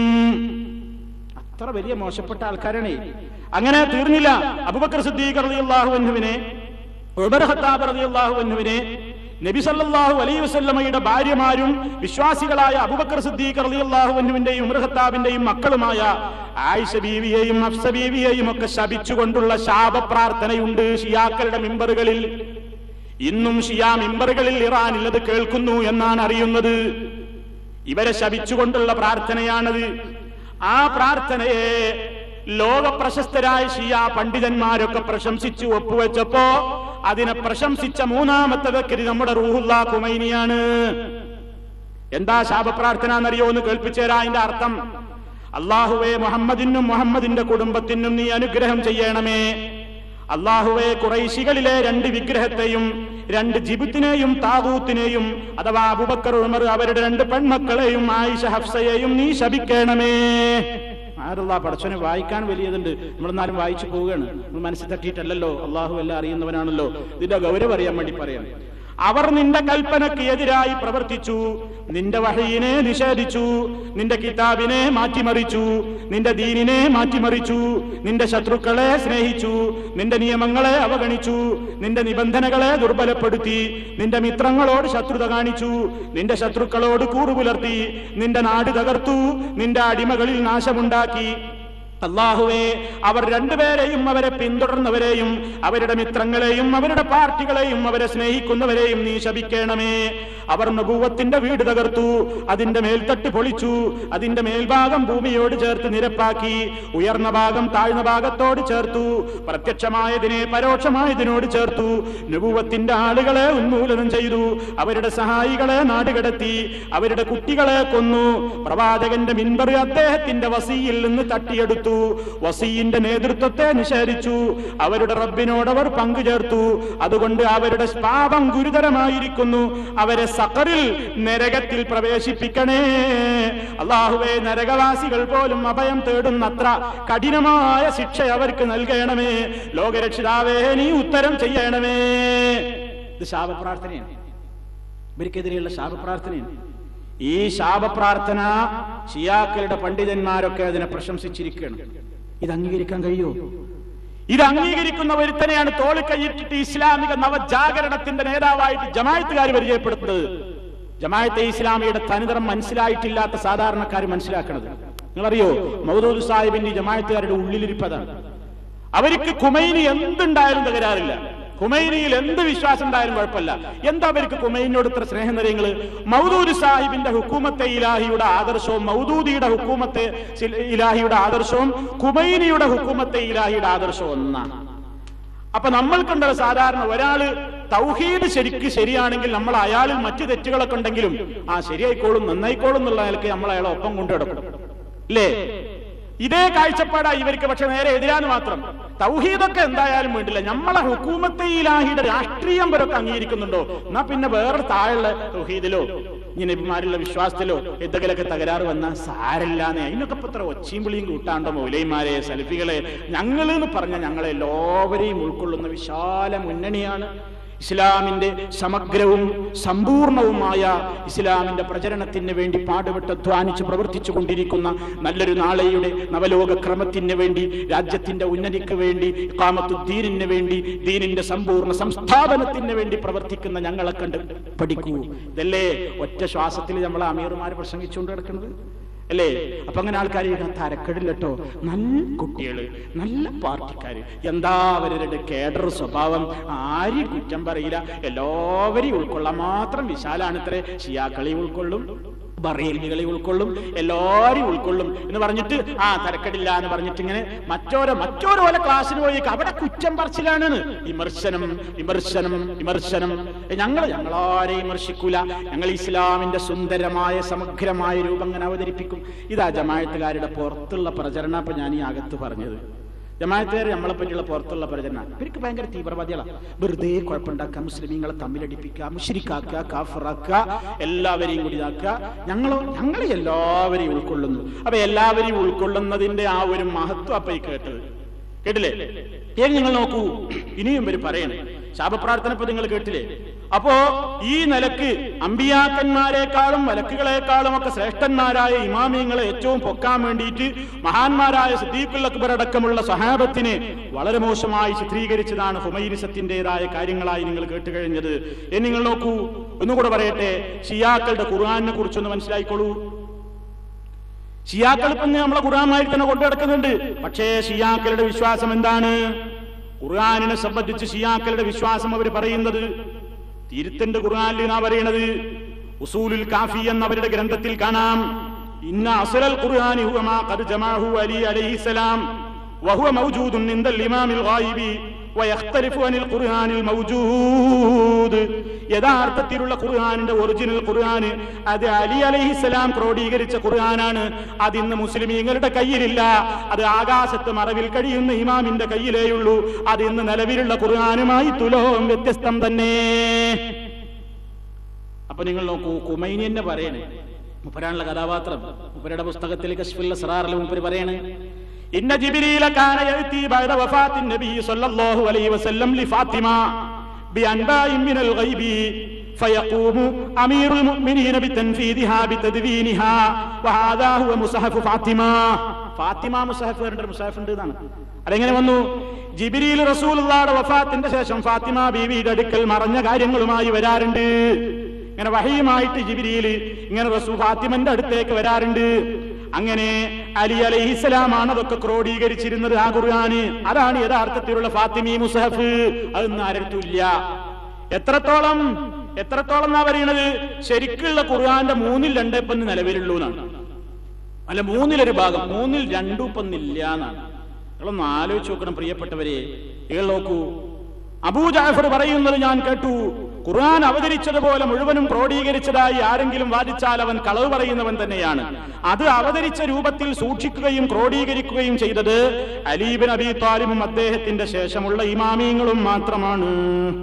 അത്ര വലിയ മോശപ്പെട്ട ആൾക്കാരാണ്. അങ്ങനെ തീർന്നില്ല. അബൂബക്കർ സിദ്ദീഖ് റളിയല്ലാഹു അൻഹുവിനെ, ഉമർ ഖത്താബ് റളിയല്ലാഹു അൻഹുവിനെ നബി സല്ലല്ലാഹു അലൈഹി വസല്ലമയുടെ ഭാര്യമാരും വിശ്വാസികളായ അബൂബക്കർ സിദ്ദീഖ് റളിയല്ലാഹു അൻഹുവിന്റെയും ഉമർ ഖത്താബിന്റെയും മക്കളുമായ ആയിഷ ബീവിയെയും ഹഫ്സ ബീവിയെയും ഒക്കെ ശപിച്ചുകൊണ്ടുള്ള ശാപ പ്രാർത്ഥനയുണ്ട് ഷിയാക്കളുടെ മിമ്പറുകളിൽ. ഇന്നും ഷിയാ മിമ്പറുകളിൽ ഇറാനിൽ അത് കേൾക്കുന്നു എന്നാണ് അറിയുന്നത്. ഇവരെ ശപിച്ചുകൊണ്ടുള്ള പ്രാർത്ഥനയാണത്. ആ പ്രാർത്ഥനയെ ലോക പ്രശസ്തരായ ഷിയാ പണ്ഡിതന്മാരൊക്കെ പ്രശംസിച്ചു ഒപ്പുവെച്ചപ്പോ അതിനെ പ്രശംസിച്ച മൂന്നാമത്തെ വ്യക്തി നമ്മുടെ റൂഹുല്ലാ ഖുമൈനിയാണ്. എന്താ ശാപപ്രാർത്ഥന എന്നറിയോ? എന്ന് കേൾപ്പിച്ചേരാ. അതിന്റെ അർത്ഥം, അല്ലാഹുവേ, മുഹമ്മദിനും മുഹമ്മദിന്റെ കുടുംബത്തിനും നീ അനുഗ്രഹം ചെയ്യണമേ. അല്ലാഹുവേ, ഖുറൈശികളിലെ രണ്ട് വിഗ്രഹത്തെയും രണ്ട് ജിബിത്തിനെയും താഗൂത്തിനെയും അഥവാ അബൂബക്കർ ഉമർ അവരുടെ രണ്ട് പെൺമക്കളെയും ആയിഷ ഹഫ്സയെയും നീ ശപിക്കണമേ. ആരല്ലാ പടച്ചോനെ വായിക്കാൻ വലിയതുണ്ട്, നമ്മളെന്നാലും വായിച്ചു പോവുകയാണ്. നമ്മൾ മനസ്സിൽ തട്ടിയിട്ടല്ലല്ലോ, അള്ളാഹു എല്ലാം അറിയുന്നവനാണല്ലോ. ഇതിന്റെ ഗൗരവം അറിയാൻ വേണ്ടി പറയാം. അവർ നിന്റെ കൽപ്പനയ്ക്ക് എതിരായി പ്രവർത്തിച്ചു, നിന്റെ വഹയിനെ നിഷേധിച്ചു, നിന്റെ കിതാബിനെ മാറ്റിമറിച്ചു, നിന്റെ ദീനിനെ മാറ്റിമറിച്ചു, നിന്റെ ശത്രുക്കളെ സ്നേഹിച്ചു, നിന്റെ നിയമങ്ങളെ അവഗണിച്ചു, നിന്റെ നിബന്ധനകളെ ദുർബലപ്പെടുത്തി, നിന്റെ മിത്രങ്ങളോട് ശത്രുത കാണിച്ചു, നിന്റെ ശത്രുക്കളോട് കൂറുപുലർത്തി, നിന്റെ നാട് തകർത്തു, നിന്റെ അടിമകളിൽ നാശമുണ്ടാക്കി. അല്ലാഹുവേ, അവർ രണ്ടുപേരെയും അവരെ പിന്തുടർന്നവരെയും അവരുടെ മിത്രങ്ങളെയും അവരുടെ പാർട്ടികളെയും അവരെ സ്നേഹിക്കുന്നവരെയും നീ ശപിക്കണമേ. അവർ നബുവത്തിന്റെ വീട് തകർത്തു, അതിന്റെ മേൽത്തട്ട് പൊളിച്ചു, അതിന്റെ മേൽഭാഗം ഭൂമിയോട് ചേർത്ത് നിരപ്പാക്കി, ഉയർന്ന ഭാഗം താഴ്ന്ന ഭാഗത്തോട് ചേർത്തു, പ്രത്യക്ഷമായതിനെ പരോക്ഷമായതിനോട് ചേർത്തു, നബുവത്തിന്റെ ആളുകളെ ഉന്മൂലനം ചെയ്തു, അവരുടെ സഹായികളെ നാടുകടത്തി, അവരുടെ കുട്ടികളെ കൊന്നു, പ്രവാചകന്റെ മിൻബർ അദ്ദേഹത്തിന്റെ വസിയിൽ നിന്ന് തട്ടിയെടുത്തു, വസിയിന്റെ നേതൃത്വത്തെ നിഷേധിച്ചു, അവരുടെ റബ്ബിനോടവർ പങ്കുചേർത്തു. അതുകൊണ്ട് അവരുടെ പാപം ഗുരുതരമായിരിക്കുന്നു. അവരെ സഖറിൽ നരകത്തിൽ പ്രവേശിപ്പിക്കണേ. അല്ലാഹുവേ, നരകവാസികൾ പോലും അഭയം തേടുന്നത്ര കഠിനമായ ശിക്ഷ അവർക്ക് നൽകണമേ. ലോകരക്ഷിതാവേ, നീ ഉത്തരം ചെയ്യണമേ. ഇത് ശാപപ്രാർത്ഥനയാണ്, ഇവർക്കെതിരെയുള്ള ശാപപ്രാർത്ഥനയാണ്. ഈ ശാപപ്രാർത്ഥന ഷിയാക്കളുടെ പണ്ഡിതന്മാരൊക്കെ അതിനെ പ്രശംസിച്ചിരിക്കുകയാണ്. ഇത് അംഗീകരിക്കാൻ കഴിയുമോ? ഇത് അംഗീകരിക്കുന്ന ഒരുത്തനെയാണ് തോളിക്കൈയിട്ടിട്ട് ഇസ്ലാമിക നവജാഗരണത്തിന്റെ നേതാവായിട്ട് ജമാഅത്തുകാർ പരിചയപ്പെടുത്തുന്നത്. ജമാഅത്തെ ഇസ്ലാമിയുടെ തനിതരം മനസ്സിലായിട്ടില്ലാത്ത സാധാരണക്കാർ മനസ്സിലാക്കുന്നത്. നിങ്ങളറിയോ, മൗദൂദ് സാഹിബിന്റെ ജമാഅത്തുകാരുടെ ഉള്ളിലിരിപ്പതാണ്. അവർക്ക് ഖുമൈനി എന്തുണ്ടായാലും തകരാറില്ല, ഖുമൈനിയിൽ എന്ത് വിശ്വാസം ഉണ്ടായാലും കുഴപ്പമില്ല. എന്താ അവർക്ക് ഖുമൈനിയോട് ഇത്ര സ്നേഹം നിറയങ്ങള്? മൗദൂദ് സാഹിബിന്റെ ഹുക്കൂമത്തെ ഇലാഹിയുടെ ആദർശവും മൗദൂദിയുടെ ഹുക്കൂമത്തെ ഇലാഹിയുടെ ആദർശവും ഖുമൈനിയുടെ ഹുക്കൂമത്തെ ഇലാഹിയുടെ ആദർശവും ഒന്നാണ്. അപ്പൊ നമ്മൾക്കുണ്ടല്ലോ സാധാരണ ഒരാള് തൗഹീദ് ശരിക്ക് ശരിയാണെങ്കിൽ നമ്മൾ അയാളിൽ മറ്റു തെറ്റുകളൊക്കെ ഉണ്ടെങ്കിലും ആ ശരിയായിക്കോളും നന്നായിക്കോളും എന്നുള്ള നിലയ്ക്ക് നമ്മൾ അയാളെ ഒപ്പം കൊണ്ടുനടക്കും, അല്ലേ? ഇതേ കാഴ്ചപ്പാടാ ഇവർക്ക്. പക്ഷെ നേരെ എതിരാന്ന് മാത്രം. തൗഹീദൊക്കെ എന്തായാലും വേണ്ടില്ല, നമ്മളെ ഹുക്കൂമത്തെ ഇലാഹിയുടെ രാഷ്ട്രീയം വരൊക്കെ അംഗീകരിക്കുന്നുണ്ടോ, എന്നാ പിന്നെ വേറെ താഴെയുള്ള തൗഹീദിലോ ഇനി നബിമാരുള്ള വിശ്വാസത്തിലോ എന്തെങ്കിലുമൊക്കെ തകരാറ് വന്നാൽ സാരല്ലാന്നേ. അതിനൊക്കെ ഇപ്പൊ ഇത്ര ഒച്ചയും വിളിയും കൂട്ടാണ്ടോ മൗലൈമാരെ, സലഫികളെ? ഞങ്ങളെന്ന് പറഞ്ഞ ഞങ്ങളെ എല്ലാവരെയും ഉൾക്കൊള്ളുന്ന വിശാല മുന്നണിയാണ്. ഇസ്ലാമിന്റെ സമഗ്രവും സമ്പൂർണവുമായ ഇസ്ലാമിന്റെ പ്രചരണത്തിന് വേണ്ടി പാടുപെട്ട് അധ്വാനിച്ച് പ്രവർത്തിച്ചു കൊണ്ടിരിക്കുന്ന നല്ലൊരു നാളെയുടെ നവലോക ക്രമത്തിന് വേണ്ടി, രാജ്യത്തിന്റെ ഉന്നതിക്ക് വേണ്ടി, ഇഖാമത്തുദ്ദീനിന് വേണ്ടി, ദീനിന്റെ സമ്പൂർണ്ണ സംസ്ഥാപനത്തിന് വേണ്ടി പ്രവർത്തിക്കുന്ന ഞങ്ങളെ കണ്ട് പഠിക്കൂ. ഇതല്ലേ ഒറ്റ ശ്വാസത്തിൽ നമ്മളെ അമീർമാർ പ്രസംഗിച്ചുകൊണ്ട് കിടക്കുന്നത്, അല്ലേ? അപ്പൊ അങ്ങനെ ആൾക്കാർ തരക്കെടില്ലട്ടോ. നല്ല കുട്ടികള്, നല്ല പാർട്ടിക്കാര്, എന്താ അവരുടെ കേഡർ സ്വഭാവം, ആരും കുറ്റം പറയില്ല, എല്ലാവരെയും ഉൾക്കൊള്ളാൻ മാത്രം വിശാലാണ് ഇത്രേ. ഷിയാക്കളെ ഉൾക്കൊള്ളും, ബറേലികളെ ഉൾക്കൊള്ളും, എല്ലാവരും ഉൾക്കൊള്ളും എന്ന് പറഞ്ഞിട്ട് ആ തരക്കെടില്ല എന്ന് പറഞ്ഞിട്ട് ഇങ്ങനെ മറ്റോരോ മറ്റോരോ ക്ലാസ്സിന് പോയി അവിടെ കുറ്റം പറച്ചിലാണ്. വിമർശനം വിമർശനം വിമർശനം. ഞങ്ങൾ ഞങ്ങളാരെയും വിമർശിക്കൂല, ഞങ്ങൾ ഇസ്ലാമിന്റെ സുന്ദരമായ സമഗ്രമായ രൂപം അങ്ങനെ അവതരിപ്പിക്കും. ഇതാ ജമാഅത്തുകാരുടെ പുറത്തുള്ള പ്രചരണം. അപ്പൊ ഞാൻ ഈ അകത്ത് പറഞ്ഞത് ജമാഅത്തുകാർ നമ്മളെ പറ്റിയുള്ള പുറത്തുള്ള പ്രചരണം ഇവർക്ക് ഭയങ്കര തീവ്രവാദികളാണ്. വെറുതെ കുഴപ്പമുണ്ടാക്കുക, മുസ്ലിമീങ്ങളെ തമ്മിലടിപ്പിക്കുക, മുശ്രിക്കാക്കുക, കാഫിറാക്കുക, എല്ലാവരെയും കൂടി ഇതാക്കുക. ഞങ്ങളോ ഞങ്ങളെ എല്ലാവരെയും ഉൾക്കൊള്ളുന്നു. അപ്പൊ എല്ലാവരെയും ഉൾക്കൊള്ളുന്നതിന്റെ ആ ഒരു മഹത്വം അപ്പൊ ഈ കേട്ടത് കേട്ടില്ലേ? ഏത് നിങ്ങൾ നോക്കൂ, ഇനിയും ഇവര് പറയണേ ശാപപ്രാർത്ഥന ഇപ്പൊ നിങ്ങൾ കേട്ടില്ലേ? അപ്പോ ഈ നിലക്ക് അമ്പിയാക്കന്മാരെക്കാളും മലക്കുകളെക്കാളും ഒക്കെ ശ്രേഷ്ഠന്മാരായ ഇമാമിയങ്ങളെ ഏറ്റവും പൊക്കാൻ വേണ്ടിയിട്ട് മഹാന്മാരായ സിദ്ദീഖുൽ അക്ബർ അടക്കമുള്ള സഹാബത്തിനെ വളരെ മോശമായി ചിത്രീകരിച്ചതാണ് ഹുമൈനിസത്തിന്റേതായ കാര്യങ്ങളായി നിങ്ങൾ കേട്ട് കഴിഞ്ഞത്. എന്ന് നിങ്ങൾ നോക്കൂ, ഒന്നുകൂടെ പറയട്ടെ, ഷിയാക്കളുടെ ഖുർആനെ കുറിച്ചൊന്ന് മനസ്സിലായിക്കോളൂ. ഷിയാക്കൾ ഇപ്പം നമ്മളെ ഖുർആനായി തന്നെ കൊണ്ടു നടക്കുന്നുണ്ട്. പക്ഷേ ഷിയാക്കളുടെ വിശ്വാസം എന്താണ്? ഖുർആനിനെ സംബന്ധിച്ച് ഷിയാക്കളുടെ വിശ്വാസം അവർ പറയുന്നത് തിരുത്തന്റെ ഖുർആനിൽ നാ പറയണത് ഉസൂലുൽ കാഫി എന്ന അവരുടെ ഗ്രന്ഥത്തിൽ കാണാം. ഇന്ന അസ്ലൽ ഖുർആനി ഹുവ മാ ഖദ് ജമഅഹു അലി അലൈഹിസ്സലാം വഹുവ മൗജൂദുൻ ഇൻദൽ ഇമാമിൽ ഗായിബി വയഖ്തലിഫു അനിൽ ഖുർആനിൽ മൗജൂദ്. യഥാർത്ഥത്തിലുള്ള ഖുർആനിന്റെ ഒറിജിനൽ ഖുർആൻ അത് അലി അലൈഹിസ്സലാം ക്രോഡീകരിച്ച ഖുർആനാണ്. അത് ഇന്ന് മുസ്ലിമീങ്ങളുടെ കയ്യിലില്ല. അത് ആകാശത്ത് മറവിൽ കഴിയുന്ന ഇമാമിന്റെ കയ്യിലേയുള്ളൂ. അത് ഇന്ന് നിലവിലുള്ള ഖുർആനുമായി തുലോം വ്യത്യസ്തം തന്നെ. അപ്പൊ നിങ്ങൾ നോക്കൂ, ഖുമൈനി തന്നെ പറയണേ മുപ്പരാനുള്ള കഥാപാത്രം. മുപ്പരുടെ പുസ്തകത്തിൽ കശ്ഫുൽ അസ്റാറിൽ മുപ്പര് പറയാണ്, ഇന്ന ജിബ്രീല കാന യഅതി ബഅദ വഫാത്തിൻ നബി സ്വല്ലല്ലാഹു അലൈഹി വസല്ലം ലി ഫാത്തിമ ബിഅൻബാഇൻ മിനൽ ഗൈബി ഫയഖൂമു അമീറുൽ മുഅ്മിനീന ബിതൻഫീദിഹാ ബിതദ്വീനിഹാ വഹാദാ ഹുവ മുസ്ഹഫ് ഫാത്തിമ. ഫാത്തിമ മുസ്ഹഫ് എன்ற മുസ്ഹഫ് ഉണ്ട് എന്നാണ്. അതെങ്ങനെ വന്നു? ജിബ്രീൽ റസൂലുള്ളാഹിയുടെ വഫാത്തിന്റെ ശേഷം ഫാത്തിമ ബീവിയുടെ അടുക്കൽ മറഞ്ഞ കാര്യങ്ങളുമായി വരാറുണ്ട്. ഇങ്ങനെ വഹയുമായിട്ട് ജിബ്രീൽ ഇങ്ങനെ റസൂൽ ഫാത്തിമന്റെ അടുത്തേക്ക് വരാറുണ്ട്. അങ്ങനെ അലി അലൈഹിസ്സലാമാണ് അതൊക്കെ ക്രോഡീകരിച്ചിരുന്നത് ആ ഖുർആന്. അതാണ് യഥാർത്ഥത്തിലുള്ള ഫാത്തിമി മുസ്ഹഫ്. അതൊന്നും ആരടുത്തുമില്ല. എത്രത്തോളം എത്രത്തോളം എന്നാ പറയുന്നത്? ശരിക്കുള്ള ഖുർആന്റെ മൂന്നിൽ രണ്ട് ഇപ്പം നിലവിലുള്ളൂ എന്നാണ്. അല്ല, മൂന്നിലൊരു ഭാഗം, മൂന്നിൽ രണ്ടും ഇപ്പം ഇല്ല എന്നാണ്. നിങ്ങളൊന്ന് ആലോചിച്ച് നോക്കണം പ്രിയപ്പെട്ടവരെ. നിങ്ങൾ നോക്കൂ, അബൂ ജഅഫർ പറയുന്നത് ഞാൻ കേട്ടു, ഖുർആൻ അവതരിച്ചതുപോലെ മുഴുവനും ക്രോഡീകരിച്ചതായി ആരെങ്കിലും വാദിച്ചാൽ അവൻ കളവ് പറയുന്നവൻ തന്നെയാണ്. അത് അവതരിച്ച രൂപത്തിൽ സൂക്ഷിക്കുകയും ക്രോഡീകരിക്കുകയും ചെയ്തത് അലി ഇബ്നു അബീ ത്വാലിബും അദ്ദേഹത്തിന്റെ ശേഷമുള്ള ഇമാമിയങ്ങളും മാത്രമാണ്.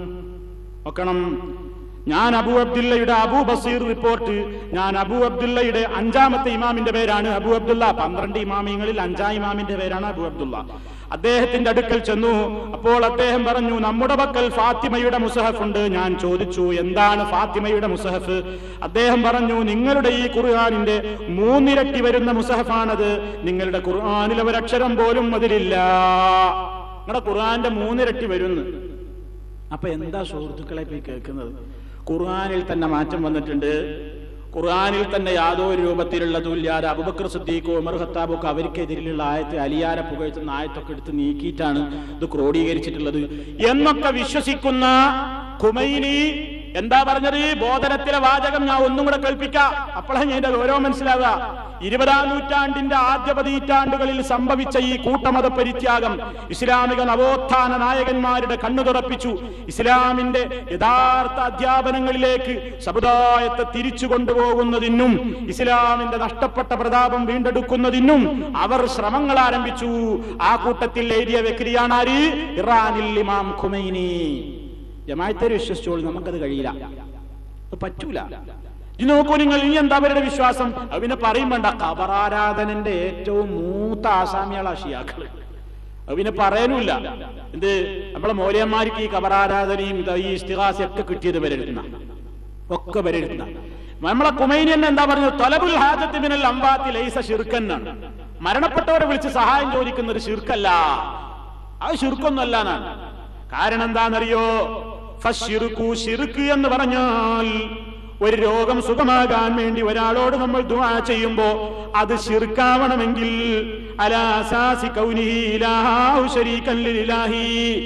നോക്കണം, ഞാൻ അബൂ അബ്ദുല്ലയുടെ അബൂ ബസീർ റിപ്പോർട്ട്, ഞാൻ അബൂ അബ്ദുല്ലയുടെ അഞ്ചാമത്തെ ഇമാമിന്റെ പേരാണ് അബൂ അബ്ദുല്ല. പന്ത്രണ്ട് ഇമാമിങ്ങളിൽ അഞ്ചാം ഇമാമിന്റെ പേരാണ് അബൂ അബ്ദുല്ല. അദ്ദേഹത്തിന്റെ അടുക്കൽ ചെന്നു. അപ്പോൾ അദ്ദേഹം പറഞ്ഞു, നമ്മുടെ പക്കൽ ഫാത്തിമയുടെ മുസഹഫ് ഉണ്ട്. ഞാൻ ചോദിച്ചു, എന്താണ് ഫാത്തിമയുടെ മുസഹഫ്? അദ്ദേഹം പറഞ്ഞു, നിങ്ങളുടെ ഈ ഖുർആനിന്റെ മൂന്നിരട്ടി വരുന്ന മുസഹഫാണത്. നിങ്ങളുടെ ഖുർആനിൽ ഒരക്ഷരം പോലും അതിലില്ല. നിങ്ങളുടെ ഖുർആന്റെ മൂന്നിരട്ടി വരുന്നു. അപ്പൊ എന്താ സുഹൃത്തുക്കളെ പോയി കേൾക്കുന്നത്? ഖുർആനിൽ തന്നെ മാറ്റം വന്നിട്ടുണ്ട്. ഖുർആനിൽ തന്നെ യാതൊരു രൂപത്തിലുള്ള തുല്യാതെ അബൂബക്കർ സിദ്ദീഖ്, ഉമർ ഖത്താബ് ഒക്കെ അവർക്കെതിരെയുള്ള ആയത്ത്, അലിയാരെ പുകഴ്ത്തുന്ന ആയത്തൊക്കെ എടുത്ത് നീക്കിയിട്ടാണ് ഇത് ക്രോഡീകരിച്ചിട്ടുള്ളത് എന്നൊക്കെ വിശ്വസിക്കുന്ന ഖുമൈനി എന്താ പറഞ്ഞത്? ബോധനത്തിലെ വാചകം ഞാൻ ഒന്നും കൂടെ കേൾപ്പിക്കാം, അപ്പോഴാണ് ഞാൻ ഓരോ മനസ്സിലാവുക. ഇരുപതാം നൂറ്റാണ്ടിന്റെ ആദ്യ പതിറ്റാണ്ടുകളിൽ സംഭവിച്ച ഈ കൂട്ടമത പരിത്യാഗം ഇസ്ലാമിക നവോത്ഥാന നായകന്മാരുടെ കണ്ണു തുറപ്പിച്ചു. ഇസ്ലാമിന്റെ യഥാർത്ഥ അധ്യാപനങ്ങളിലേക്ക് സമുദായത്തെ തിരിച്ചു കൊണ്ടുപോകുന്നതിനും ഇസ്ലാമിന്റെ നഷ്ടപ്പെട്ട പ്രതാപം വീണ്ടെടുക്കുന്നതിനും അവർ ശ്രമങ്ങൾ ആരംഭിച്ചു. ആ കൂട്ടത്തിൽ എഴുതിയ വ്യക്തിയാണ് ആര്? ഇറാനിൽ ഇമാം ഖുമൈനി. ജമാഅത്തെ വിശ്വസിച്ചോളൂ, നമുക്കത് കഴിയില്ല, അത് പറ്റൂല. ഇത് നോക്കൂ നിങ്ങൾ, ഇനി എന്താ അവരുടെ വിശ്വാസം? അത് പിന്നെ പറയും വേണ്ട. ഖബറാരാധനന്റെ ഏറ്റവും മൂത്ത ആസാമികളാ ഷിയാക്കള്. അത് പിന്നെ പറയാനുമില്ല. എന്ത് നമ്മളെ മൗലവിമാർക്ക് ഈ ഖബറാരാധനയും ഈ ഇസ്തിഗാസയൊക്കെ കിട്ടിയത് വരെടുക്കുന്ന ഒക്കെ വരെടുക്കുന്ന നമ്മളെ ഖുമൈനി തന്നെ എന്താ പറഞ്ഞത്? തലബുൽ ഹാജത്തി മിനൽ അംവാത്തി ലൈസ ശിർക്കൻ എന്നാണ്. മരണപ്പെട്ടവരെ വിളിച്ച് സഹായം ചോദിക്കുന്നത് ശിർക്കല്ല, അത് ശിർക്കൊന്നുമല്ല എന്നാണ്. കാരണം എന്താണെന്നറിയോ? ഫശ്ശിർക്കു, ശിർക്ക് എന്ന് പറഞ്ഞാൽ ഒരു രോഗം സുഖമാകാൻ വേണ്ടി ഒരാളോട് നമ്മൾ ദുആ ചെയ്യുമ്പോ അത് ശിർക്കാവണമെങ്കിൽ അലാ അസാസി കൗനിഹി ഇലാഹു ശരീകൻ ലില്ലാഹി,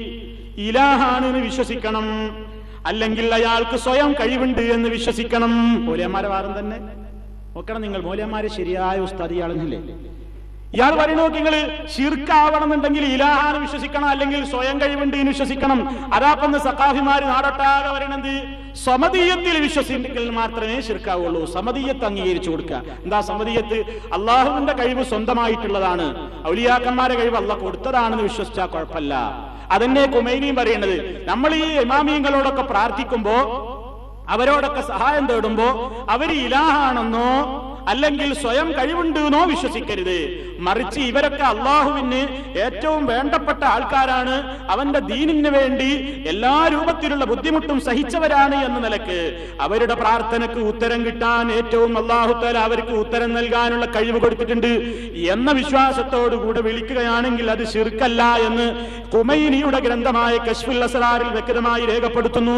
ഇലാഹാണെന്ന് വിശ്വസിക്കണം. അല്ലെങ്കിൽ അയാൾക്ക് സ്വയം കഴിവുണ്ട് എന്ന് വിശ്വസിക്കണം. മൗലവിമാരെ വാദം തന്നെ നോക്കണം നിങ്ങൾ. മൗലവിമാരെ ശരിയായ ഉസ്താദ് ഇയാളെന്നില്ലേ? ഇയാൾ പറയുന്നു, നിങ്ങൾ ശിർക്കാവണമെന്നുണ്ടെങ്കിൽ ഇലാഹാന്ന് വിശ്വസിക്കണം, അല്ലെങ്കിൽ സ്വയം കഴിവുണ്ട് എന്ന് വിശ്വസിക്കണം. അതാപ്പന്ന് സഖാഫിമാര് നാടൊട്ടാകെ പറയണത് സമദീയത്തിൽ വിശ്വസിക്കൽ മാത്രമേ ശിർക്കാവുള്ളൂ. സമദീയത്ത് അംഗീകരിച്ചു കൊടുക്കുക. എന്താ സമദീയത്ത്? അള്ളാഹുവിന്റെ കഴിവ് സ്വന്തമായിട്ടുള്ളതാണ്, ഔലിയാക്കന്മാരെ കഴിവ് അള്ളാഹ് കൊടുത്തതാണെന്ന് വിശ്വസിച്ചാൽ കുഴപ്പമില്ല. അതന്നെ ഖുമൈനിയും പറയുന്നത്. നമ്മൾ ഈ ഇമാമിയങ്ങളോടൊക്കെ പ്രാർത്ഥിക്കുമ്പോ, അവരോടൊക്കെ സഹായം തേടുമ്പോ അവര് ഇലാഹാണെന്നോ അല്ലെങ്കിൽ സ്വയം കഴിവുണ്ടെന്നോ വിശ്വസിക്കരുത്. മറിച്ച് ഇവരൊക്കെ അള്ളാഹുവിന് ഏറ്റവും വേണ്ടപ്പെട്ട ആൾക്കാരാണ്, അവന്റെ ദീനിന് വേണ്ടി എല്ലാ രൂപത്തിലുള്ള ബുദ്ധിമുട്ടും സഹിച്ചവരാണ് എന്ന നിലക്ക് അവരുടെ പ്രാർത്ഥനക്ക് ഉത്തരം കിട്ടാൻ ഏറ്റവും അള്ളാഹു തആല അവർക്ക് ഉത്തരം നൽകാനുള്ള കഴിവ് കൊടുത്തിട്ടുണ്ട് എന്ന വിശ്വാസത്തോടുകൂടെ വിളിക്കുകയാണെങ്കിൽ അത് ശിർക്കല്ല എന്ന് ഖുമൈനിയുടെ ഗ്രന്ഥമായ കശ്ഫുൽ അസ്റാറിൽ വ്യക്തമായി രേഖപ്പെടുത്തുന്നു.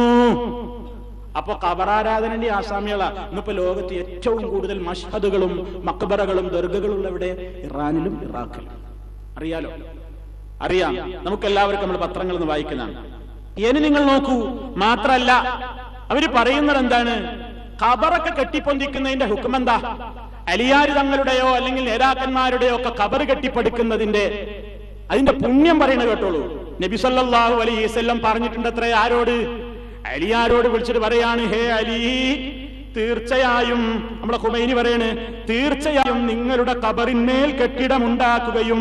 അപ്പൊ ഖബറാരാധനന്റെ ആസാമികളാ ഇന്നിപ്പോ ലോകത്ത് ഏറ്റവും കൂടുതൽ മഷ്ഹദുകളും മക്ബറകളും ദർഗകളും ഉള്ളവിടെ ഇറാനിലും ഇറാഖിലും. അറിയാലോ, അറിയാം, നമുക്കെല്ലാവർക്കും നമ്മൾ പത്രങ്ങളിൽ നിന്ന് വായിക്കുന്നതാണ്. ഇനി നിങ്ങൾ നോക്കൂ, മാത്രല്ല അവര് പറയുന്നത് എന്താണ്? ഖബറൊക്കെ കെട്ടിപ്പൊന്തിക്കുന്നതിന്റെ ഹുക്മെന്താ? അലിയാര് തങ്ങളുടെയോ അല്ലെങ്കിൽ നേതാക്കന്മാരുടെയോ ഒക്കെ ഖബർ കെട്ടിപ്പടുക്കുന്നതിന്റെ അതിന്റെ പുണ്യം പറയുന്നത് കേട്ടോളൂ. നബി സല്ലല്ലാഹു അലൈഹി വസല്ലം പറഞ്ഞിട്ടുണ്ട് അത്രേ. ആരോട്? അലിയാരോട് വിളിച്ചിട്ട് പറയാണ്, ഹേ അലി, തീർച്ചയായും നമ്മളെ ഖുമൈനി പറയാണ്, തീർച്ചയായും നിങ്ങളുടെ ഖബറിന്മേൽ കെട്ടിടമുണ്ടാക്കുകയും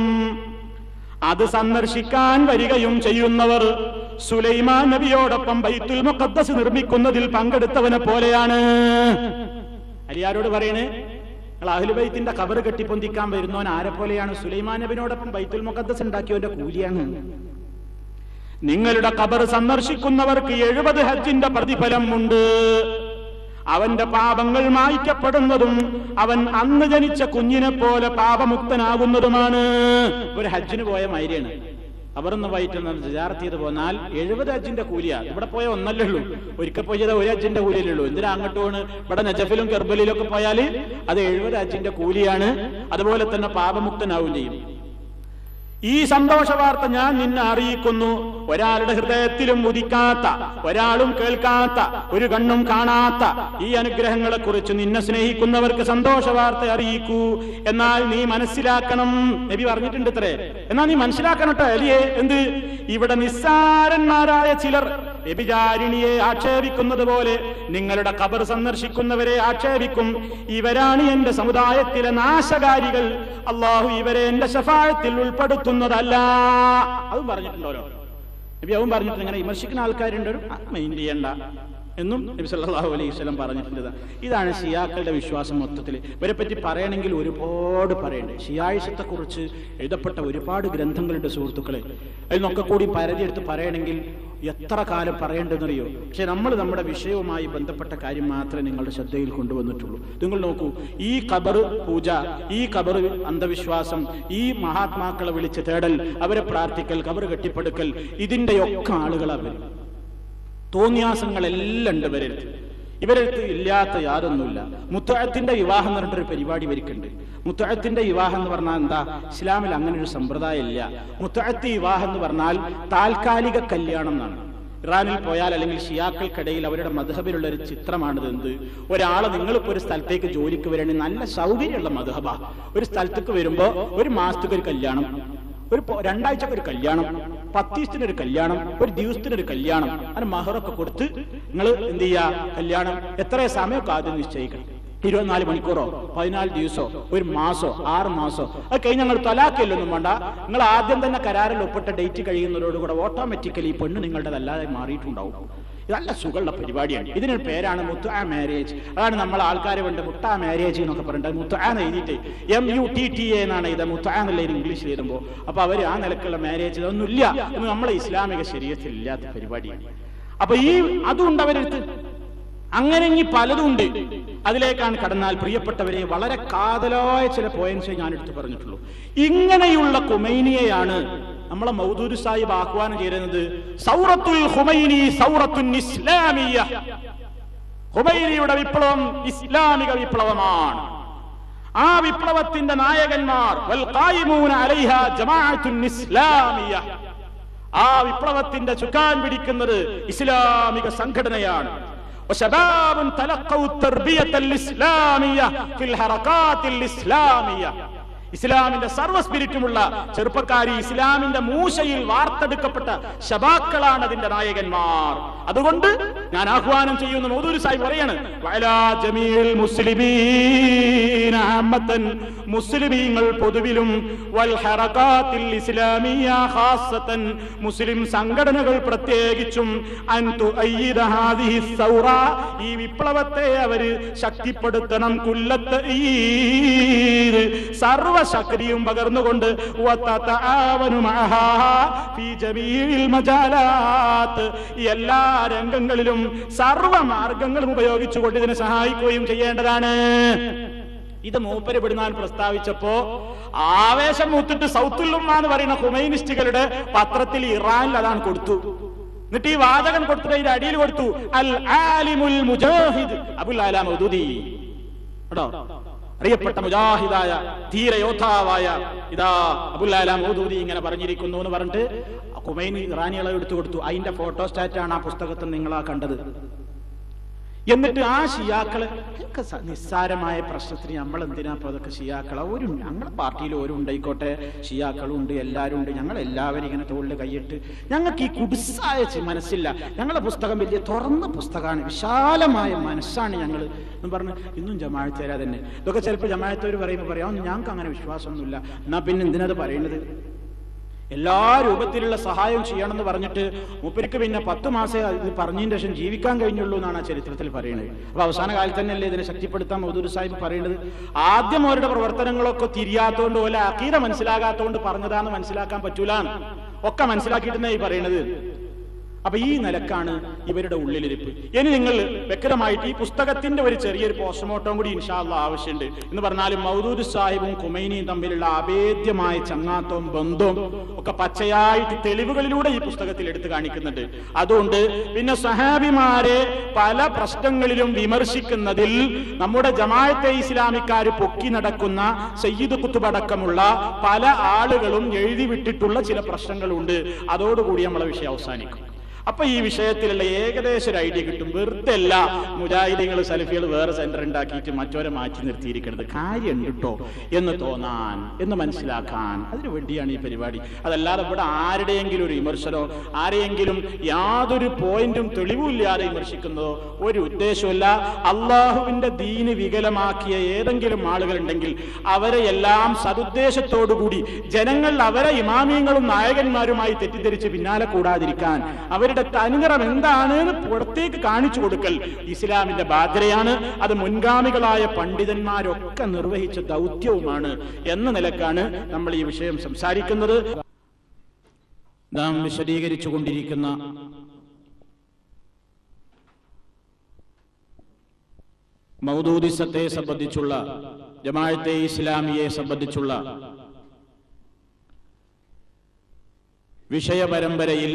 അത് സന്ദർശിക്കാൻ വരികയും ചെയ്യുന്നവർ സുലൈമാൻ നബിയോടൊപ്പം ബൈത്തുൽ മുഖദ്ദസ് നിർമ്മിക്കുന്നതിൽ പങ്കെടുത്തവനെ പോലെയാണ്. അലിയാരോട് പറയണേ, അഹ്ലു ബൈത്തിന്റെ ഖബർ കെട്ടിപ്പൊന്തിക്കാൻ വരുന്നവൻ ആരെ പോലെയാണ്? സുലൈമാൻ നബിയോടൊപ്പം ബൈത്തുൽ മുഖദ്ദസ് ഉണ്ടാക്കിയവന്റെ കൂലിയാണ്. നിങ്ങളുടെ ഖബർ സന്ദർശിക്കുന്നവർക്ക് എഴുപത് ഹജ്ജിന്റെ പ്രതിഫലം ഉണ്ട്. അവന്റെ പാപങ്ങൾ മായ്ക്കപ്പെടുന്നതും അവൻ അന്ന് ജനിച്ച കുഞ്ഞിനെ പോലെ പാപമുക്തനാകുന്നതുമാണ്. ഒരു ഹജ്ജിന് പോയ മാതിരിയാണ്. അവരൊന്ന് പോയിട്ട് സിയാറത്ത് ചെയ്ത് പോന്നാൽ എഴുപത് ഹജ്ജിന്റെ കൂലിയാ. ഇവിടെ പോയ ഒന്നല്ലേ ഉള്ളൂ, ഒരിക്കൽ പോയത് ഒരു ഹജ്ജിന്റെ കൂലിയല്ലേ ഉള്ളൂ. എന്തിനാ അങ്ങോട്ട് പോണ്? ഇവിടെ നജഫിലും കെർബലിലും ഒക്കെ പോയാൽ അത് എഴുപത് ഹജ്ജിന്റെ കൂലിയാണ്. അതുപോലെ തന്നെ പാപമുക്തനാവും ചെയ്യും. ഈ സന്തോഷ വാർത്ത ഞാൻ നിന്നെ അറിയിക്കുന്നു. ഒരാളുടെ ഹൃദയത്തിലും ഉദിക്കാത്ത, ഒരാളും കേൾക്കാത്ത, ഒരു കണ്ണും കാണാത്ത ഈ അനുഗ്രഹങ്ങളെ കുറിച്ച് നിന്നെ സ്നേഹിക്കുന്നവർക്ക് സന്തോഷ വാർത്ത അറിയിക്കൂ. എന്നാൽ നീ മനസ്സിലാക്കണം, നബി പറഞ്ഞിട്ടുണ്ട് ഇത്രേ, എന്നാൽ നീ മനസ്സിലാക്കണം കേട്ടോ അലിയെ. എന്ത്? ഇവിടെ നിസ്സാരന്മാരായ ചിലർ വ്യഭിചാരിണിയെ ആക്ഷേപിക്കുന്നത് പോലെ നിങ്ങളുടെ ഖബർ സന്ദർശിക്കുന്നവരെ ആക്ഷേപിക്കും. ഇവരാണ് എന്റെ സമുദായത്തിലെ നാശകാരികൾ. അള്ളാഹു ഇവരെ എന്റെ ശഫാഅത്തിൽ ഉൾപ്പെടുത്തുന്നതല്ല. അതും പറഞ്ഞിട്ടുണ്ടല്ലോ നബി. അതും പറഞ്ഞിട്ടുണ്ട്. ഇങ്ങനെ വിമർശിക്കുന്ന ആൾക്കാരുണ്ട്, മൈൻഡ് ചെയ്യണ്ട എന്നും നബി സല്ലല്ലാഹു അലൈഹി വസല്ലം പറഞ്ഞിട്ടുണ്ട്. ഇതാണ് ഷിയാക്കളുടെ വിശ്വാസം. മൊത്തത്തിൽ ഇവരെ പറ്റി പറയണമെങ്കിൽ ഒരുപാട് പറയണ്ടേ. ഷിയായിസത്തെ കുറിച്ച് എഴുതപ്പെട്ട ഒരുപാട് ഗ്രന്ഥങ്ങളുണ്ട് സുഹൃത്തുക്കളെ. അതിനൊക്കെ കൂടി പരതിയെടുത്ത് പറയണമെങ്കിൽ എത്ര കാലം പറയേണ്ടെന്നറിയോ? പക്ഷെ നമ്മൾ നമ്മുടെ വിഷയവുമായി ബന്ധപ്പെട്ട കാര്യം മാത്രമേ നിങ്ങളുടെ ശ്രദ്ധയിൽ കൊണ്ടുവന്നിട്ടുള്ളൂ. നിങ്ങൾ നോക്കൂ, ഈ ഖബർ പൂജ, ഈ ഖബർ അന്ധവിശ്വാസം, ഈ മഹാത്മാക്കളെ വിളിച്ച് തേടൽ, അവരെ പ്രാർത്ഥിക്കൽ, ഖബർ കെട്ടിപ്പടുക്കൽ, ഇതിന്റെയൊക്കെ ആളുകളാണ്. തോന്നിയാസങ്ങളെല്ലാം ഉണ്ട് ഇവരെടുത്ത്. ഇവരെടുത്ത് ഇല്ലാത്ത യാതൊന്നുമില്ല. മുത്തഅത്തിന്റെ വിവാഹം എന്ന് പറഞ്ഞിട്ടൊരു പരിപാടി ഇവർക്കുണ്ട്. മുത്തഅത്തിന്റെ വിവാഹം എന്ന് പറഞ്ഞാൽ എന്താ? ഇസ്ലാമിൽ അങ്ങനെ ഒരു സമ്പ്രദായം ഇല്ല. മുത്തഅത്തി വിവാഹം എന്ന് പറഞ്ഞാൽ താൽക്കാലിക കല്യാണം എന്നാണ്. ഇറാനിൽ പോയാൽ അല്ലെങ്കിൽ ഷിയാക്കൾക്കിടയിൽ അവരുടെ മദ്ഹബിലുള്ള ഒരു ചിത്രമാണിത്. എന്ത്? ഒരാളെ നിങ്ങളിപ്പോ ഒരു സ്ഥലത്തേക്ക് ജോലിക്ക് വരണമെങ്കിൽ നല്ല സൗകര്യമുള്ള മദ്ഹബാ. ഒരു സ്ഥലത്തേക്ക് വരുമ്പോ ഒരു മാസത്തേക്ക് ഒരു കല്യാണം, ഒരു രണ്ടാഴ്ചക്ക് ഒരു കല്യാണം, പത്ത് ദിവസത്തിനൊരു കല്യാണം, ഒരു ദിവസത്തിനൊരു കല്യാണം. അതിന് മഹറൊക്കെ കൊടുത്ത് നിങ്ങൾ എന്ത് ചെയ്യാ? കല്യാണം എത്ര സമയമൊക്കെ ആദ്യം നിശ്ചയിക്കണം. ഇരുപത്തിനാല് മണിക്കൂറോ പതിനാല് ദിവസോ ഒരു മാസോ ആറ് മാസോ അത് കഴിഞ്ഞ് ഞങ്ങൾ തലാക്കില്ലൊന്നും വേണ്ട. നിങ്ങൾ ആദ്യം തന്നെ കരാറിൽ ഒപ്പിട്ട ഡേറ്റ് കഴിയുന്നതോടുകൂടെ ഓട്ടോമാറ്റിക്കലി ഈ പെണ്ണ് നിങ്ങളുടേതല്ലാതെ മാറിയിട്ടുണ്ടാവും. നല്ല സുഖമുള്ള പരിപാടിയാണ്. ഇതിനൊരു പേരാണ് മുത്തുആ മാരേജ്. അതാണ് നമ്മൾ ആൾക്കാരെ കൊണ്ട് മുട്ടാ മാരേജ് എന്നൊക്കെ പറഞ്ഞിട്ട് മുത്തുആ എന്ന് എഴുതിയിട്ട് M U T T A എന്നാണ് ഇത് മുത്തുആ എന്നുള്ള ഇംഗ്ലീഷിൽ എഴുതുമ്പോൾ. അപ്പൊ അവർ ആ നിലക്കുള്ള മാരേജ് ഇതൊന്നുമില്ല. എന്ന് നമ്മളെ ഇസ്ലാമിക ശരീഅത്തിൽ ഇല്ലാത്ത പരിപാടിയാണ്. അപ്പൊ ഈ അതുകൊണ്ട് അവരെടുത്ത് അങ്ങനെ ഇനി പലതും ഉണ്ട്. അതിലേക്കാണ് കടന്നാൽ പ്രിയപ്പെട്ടവരെ വളരെ കാതലായ ചില പോയിന്റ്സ് ഞാൻ എടുത്ത് പറഞ്ഞിട്ടുള്ളൂ. ഇങ്ങനെയുള്ള ഖുമൈനിയെയാണ് നമ്മളെ മൗദൂദ് സാഹിബ് ആഹ്വാനം ചെയ്യുന്നത്. സൗറത്തുൽ ഖുമൈനി സൗറത്തുൻ ഇസ്ലാമിയ്യ. ഖുമൈനിയുടെ വിപ്ലവം ഇസ്ലാമിക വിപ്ലവമാണ്. ആ വിപ്ലവത്തിന്റെ നായകന്മാർ വൽ ഖായിമൂന അലൈഹാ ജമാഅത്തുൻ ഇസ്ലാമിയ്യ. ആ വിപ്ലവത്തിന്റെ ചുക്കാൻ പിടിക്കുന്നത് ഇസ്ലാമിക സംഘടനയാണ്. وشباب تلقوا التربية الإسلامية في الحركات الإسلامية. ഇസ്ലാമിന്റെ സർവ്വ സ്പിരിറ്റുമുള്ള ചെറുപ്പക്കാരി, ഇസ്ലാമിന്റെ മൂശയിൽ വാർത്തെടുക്കപ്പെട്ട ശബാക്കളാണ് അതിന്റെ നായകന്മാർ. അതുകൊണ്ട് ഞാൻ ആഹ്വാനം ചെയ്യുന്ന മൗദൂദ് സാഹിബ് പറയാണ്, വഅലാ ജമീൽ മുസ്ലിമീന അമ്മതൻ, മുസ്ലിമീങ്ങൾ പൊതുവിലും, വൽ ഹറകാത്തിൽ ഇസ്ലാമിയ ഖാസതൻ, മുസ്ലിം സംഘടനകൾ പ്രത്യേകിച്ചും, അൻ തുഅയ്യിദ ഹാദിഹി സൗറ, ഈ വിപ്ലവത്തെ അവര് ശക്തിപ്പെടുത്തണം. കുല്ലത്ത് സർവ ശക്തിയും പകർന്നുകൊണ്ട് എല്ലാ രംഗങ്ങളിലും സർവ മാർഗങ്ങളും ഉപയോഗിച്ചുകൊണ്ട് ഇതിനെ സഹായിക്കുകയും ചെയ്യേണ്ടതാണ്. ഇത് മൂപ്പര് പെടുന്നാൻ പ്രസ്താവിച്ചപ്പോ ആവേശം മൂത്തിട്ട് സൗത്തുൽ ഉമ്മ എന്ന് പറയുന്ന ഖുമൈനിസ്റ്റുകളുടെ പത്രത്തിൽ ഇറാനിൽ അതാണ് കൊടുത്തു. എന്നിട്ട് ഈ വാചകം കൊടുത്തിട്ട് അതിന്റെ അടിയിൽ കൊടുത്തു, അൽ ആലിമുൽ മുജാഹിദ് അബുൽ അലാ മൗദൂദി. കേട്ടോ, അറിയപ്പെട്ട മുജാഹിദായ ധീരയോദ്ധാവായ ഇതാ അബുൽ അലാ മൗദൂദി ഇങ്ങനെ പറഞ്ഞിരിക്കുന്നു എന്ന് പറഞ്ഞിട്ട് ഖുമൈനി ഇറാനികളെ എടുത്തു കൊടുത്തു. അതിന്റെ ഫോട്ടോസ്റ്റാറ്റാണ് ആ പുസ്തകത്തിൽ നിങ്ങളാ കണ്ടത്. എന്നിട്ട് ആ ഷിയാക്കള് നിസ്സാരമായ പ്രശ്നത്തിന് നമ്മൾ എന്തിനാ ഇപ്പൊ അതൊക്കെ ഷിയാക്കളെ ഒരു ഞങ്ങളുടെ പാർട്ടിയിൽ ഓരോ ഉണ്ടായിക്കോട്ടെ, ഷിയാക്കളും ഉണ്ട്, എല്ലാവരും ഉണ്ട്, ഞങ്ങൾ എല്ലാവരും ഇങ്ങനെ തോളിൽ കൈയിട്ട് ഞങ്ങൾക്ക് ഈ കുടിസായ മനസ്സില്ല. ഞങ്ങളുടെ പുസ്തകം വലിയ തുറന്ന പുസ്തകമാണ്, വിശാലമായ മനസ്സാണ് ഞങ്ങൾ എന്ന് പറഞ്ഞ് ഇന്നും ജമാഅത്തേരാ തന്നെ. ഇതൊക്കെ ചിലപ്പോൾ ജമാഅത്തേര് പറയുമ്പോൾ പറയാം ഞങ്ങൾക്ക് അങ്ങനെ വിശ്വാസമൊന്നുമില്ല. എന്നാ പിന്നെ എന്തിനത് പറയുന്നത്? എല്ലാ രൂപത്തിലുള്ള സഹായം ചെയ്യണമെന്ന് പറഞ്ഞിട്ട് മൂപ്പർക്ക് പിന്നെ പത്ത് മാസേ ഇത് പറഞ്ഞതിന് ശേഷം ജീവിക്കാൻ കഴിഞ്ഞുള്ളൂ എന്നാണ് ആ ചരിത്രത്തിൽ പറയുന്നത്. അപ്പൊ അവസാന കാലത്ത് തന്നെയല്ലേ ഇതിനെ ശക്തിപ്പെടുത്താൻ മൗദൂദ് സാഹിബ് പറയുന്നത്. ആദ്യം അവരുടെ പ്രവർത്തനങ്ങളൊക്കെ തിരിയാത്തോണ്ട് പോലെ അഖീദ മനസ്സിലാകാത്തോണ്ട് പറഞ്ഞതാന്ന് മനസ്സിലാക്കാൻ പറ്റൂല, ഒക്കെ മനസ്സിലാക്കിയിട്ടെന്നായി പറയുന്നത്. അപ്പൊ ഈ നിലക്കാണ് ഇവരുടെ ഉള്ളിലിരിപ്പ്. ഇനി നിങ്ങൾ വ്യക്തമായിട്ട് ഈ പുസ്തകത്തിന്റെ ഒരു ചെറിയൊരു പോസ്റ്റ്മോർട്ടം കൂടി ഇൻഷാ അല്ലാഹ് ആവശ്യമുണ്ട്. എന്ന് പറഞ്ഞാൽ മൗദൂദ് സാഹിബും ഖുമൈനിയും തമ്മിലുള്ള അഭേദ്യമായ ചങ്ങാത്തവും ബന്ധവും ഒക്കെ പച്ചയായിട്ട് തെളിവുകളിലൂടെ ഈ പുസ്തകത്തിൽ എടുത്തു കാണിക്കുന്നുണ്ട്. അതുകൊണ്ട് പിന്നെ സഹാബിമാരെ പല പ്രശ്നങ്ങളിലും വിമർശിക്കുന്നതിൽ നമ്മുടെ ജമാഅത്തെ ഇസ്ലാമിക്കാർ പൊക്കി നടക്കുന്ന സയ്യിദ് ഖുത്ബ് അടക്കമുള്ള പല ആളുകളും എഴുതി വിട്ടിട്ടുള്ള ചില പ്രശ്നങ്ങളുണ്ട്. അതോടുകൂടി നമ്മളെ വിഷയം അവസാനിക്കും. അപ്പൊ ഈ വിഷയത്തിലുള്ള ഏകദേശം ഒരു ഐഡിയ കിട്ടും. വെറുതെ അല്ല മുജാഹിദീങ്ങൾ സലഫികൾ വേറെ സെന്റർ ഉണ്ടാക്കിയിട്ട് മറ്റവരെ മാറ്റി നിർത്തിയിരിക്കുന്നത്, കാര്യം കിട്ടോ എന്ന് തോന്നാൻ, എന്ന് മനസ്സിലാക്കാൻ, അതിനു വേണ്ടിയാണ് ഈ പരിപാടി. അതല്ലാതെ ഇവിടെ ആരുടെയെങ്കിലും ഒരു വിമർശനോ ആരെയെങ്കിലും യാതൊരു പോയിന്റും തെളിവുമില്ലാതെ വിമർശിക്കുന്നതോ ഒരു ഉദ്ദേശമല്ല. അള്ളാഹുവിന്റെ ദീന് വികലമാക്കിയ ഏതെങ്കിലും ആളുകളുണ്ടെങ്കിൽ അവരെ എല്ലാം സതുദ്ദേശത്തോടുകൂടി ജനങ്ങൾ അവരെ ഇമാമിയങ്ങളും നായകന്മാരുമായി തെറ്റിദ്ധരിച്ച് പിന്നാലെ കൂടാതിരിക്കാൻ അവർ അനുകരണം എന്താണ് പുറത്തേക്ക് കാണിച്ചു കൊടുക്കൽ ഇസ്ലാമിന്റെ ബാധ്യതയാണ്. അത് മുൻഗാമികളായ പണ്ഡിതന്മാരൊക്കെ നിർവഹിച്ച ദൗത്യവുമാണ് എന്ന നിലക്കാണ് നമ്മൾ ഈ വിഷയം സംസാരിക്കുന്നത്. നാം വിശദീകരിച്ചു കൊണ്ടിരിക്കുന്ന മൗദൂദിസത്തെ സംബന്ധിച്ചുള്ള, ജമാഅത്തെ ഇസ്ലാമിയെ സംബന്ധിച്ചുള്ള വിഷയപരമ്പരയിൽ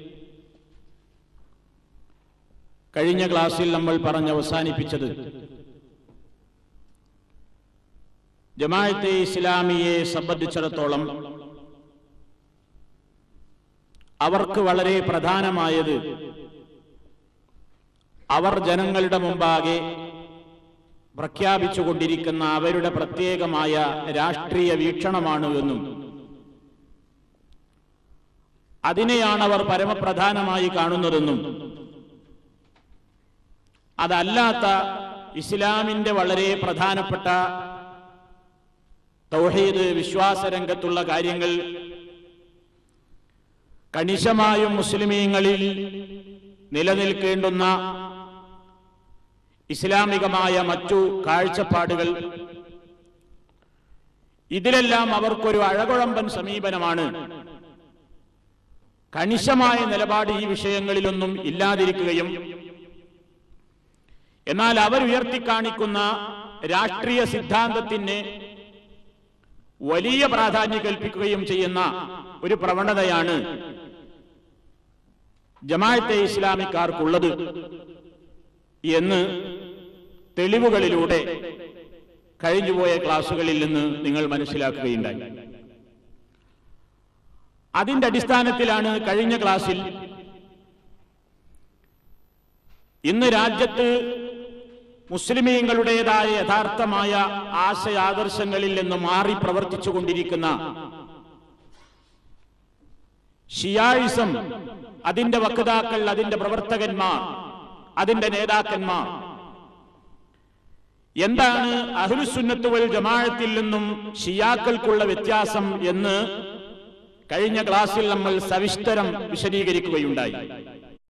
കഴിഞ്ഞ ക്ലാസ്സിൽ നമ്മൾ പറഞ്ഞ് അവസാനിപ്പിച്ചത് ജമാഅത്തെ ഇസ്ലാമിയെ സംബന്ധിച്ചിടത്തോളം അവർക്ക് വളരെ പ്രധാനമായത് അവർ ജനങ്ങളുടെ മുമ്പാകെ പ്രഖ്യാപിച്ചുകൊണ്ടിരിക്കുന്ന അവരുടെ പ്രത്യേകമായ രാഷ്ട്രീയ വീക്ഷണമാണ് എന്നും അതിനെയാണ് അവർ പരമപ്രധാനമായി കാണുന്നതെന്നും അതല്ലാത്ത ഇസ്ലാമിന്റെ വളരെ പ്രധാനപ്പെട്ട തൗഹീദ് വിശ്വാസ രംഗത്തുള്ള കാര്യങ്ങൾ കണിശമായും മുസ്ലിമീങ്ങളിൽ നിലനിൽക്കേണ്ടുന്ന ഇസ്ലാമികമായ മറ്റു കാഴ്ചപ്പാടുകൾ, ഇതിലെല്ലാം അവർക്കൊരു അഴകുഴമ്പൻ സമീപനമാണ്. കണിശമായ നിലപാട് ഈ വിഷയങ്ങളിലൊന്നും ഇല്ലാതിരിക്കുകയും എന്നാൽ അവരുയർത്തിക്കാണിക്കുന്ന രാഷ്ട്രീയ സിദ്ധാന്തത്തിന് വലിയ പ്രാധാന്യം കൽപ്പിക്കുകയും ചെയ്യുന്ന ഒരു പ്രവണതയാണ് ജമാഅത്തെ ഇസ്ലാമിക്കാർക്കുള്ളത് എന്ന് തെളിവുകളിലൂടെ കഴിഞ്ഞുപോയ ക്ലാസുകളിൽ നിന്ന് നിങ്ങൾ മനസ്സിലാക്കുകയുണ്ടായി. അതിന്റെ അടിസ്ഥാനത്തിലാണ് കഴിഞ്ഞ ക്ലാസ്സിൽ ഇന്ന് രാജ്യത്ത് മുസ്ലിമീങ്ങളുടേതായ യഥാർത്ഥമായ ആശയാദർശങ്ങളിൽ നിന്ന് മാറി പ്രവർത്തിച്ചു കൊണ്ടിരിക്കുന്ന ഷിയായിസം, അതിന്റെ വക്താക്കൾ, അതിന്റെ പ്രവർത്തകന്മാർ, അതിന്റെ നേതാക്കന്മാർ എന്താണ് അഹ്ലുസുന്നത്ത് വൽ ജമാഅത്തിൽ നിന്നും ഷിയാക്കൾക്കുള്ള വ്യത്യാസം എന്ന് കഴിഞ്ഞ ക്ലാസ്സിൽ നമ്മൾ സവിസ്തരം വിശദീകരിക്കുകയുണ്ടായി.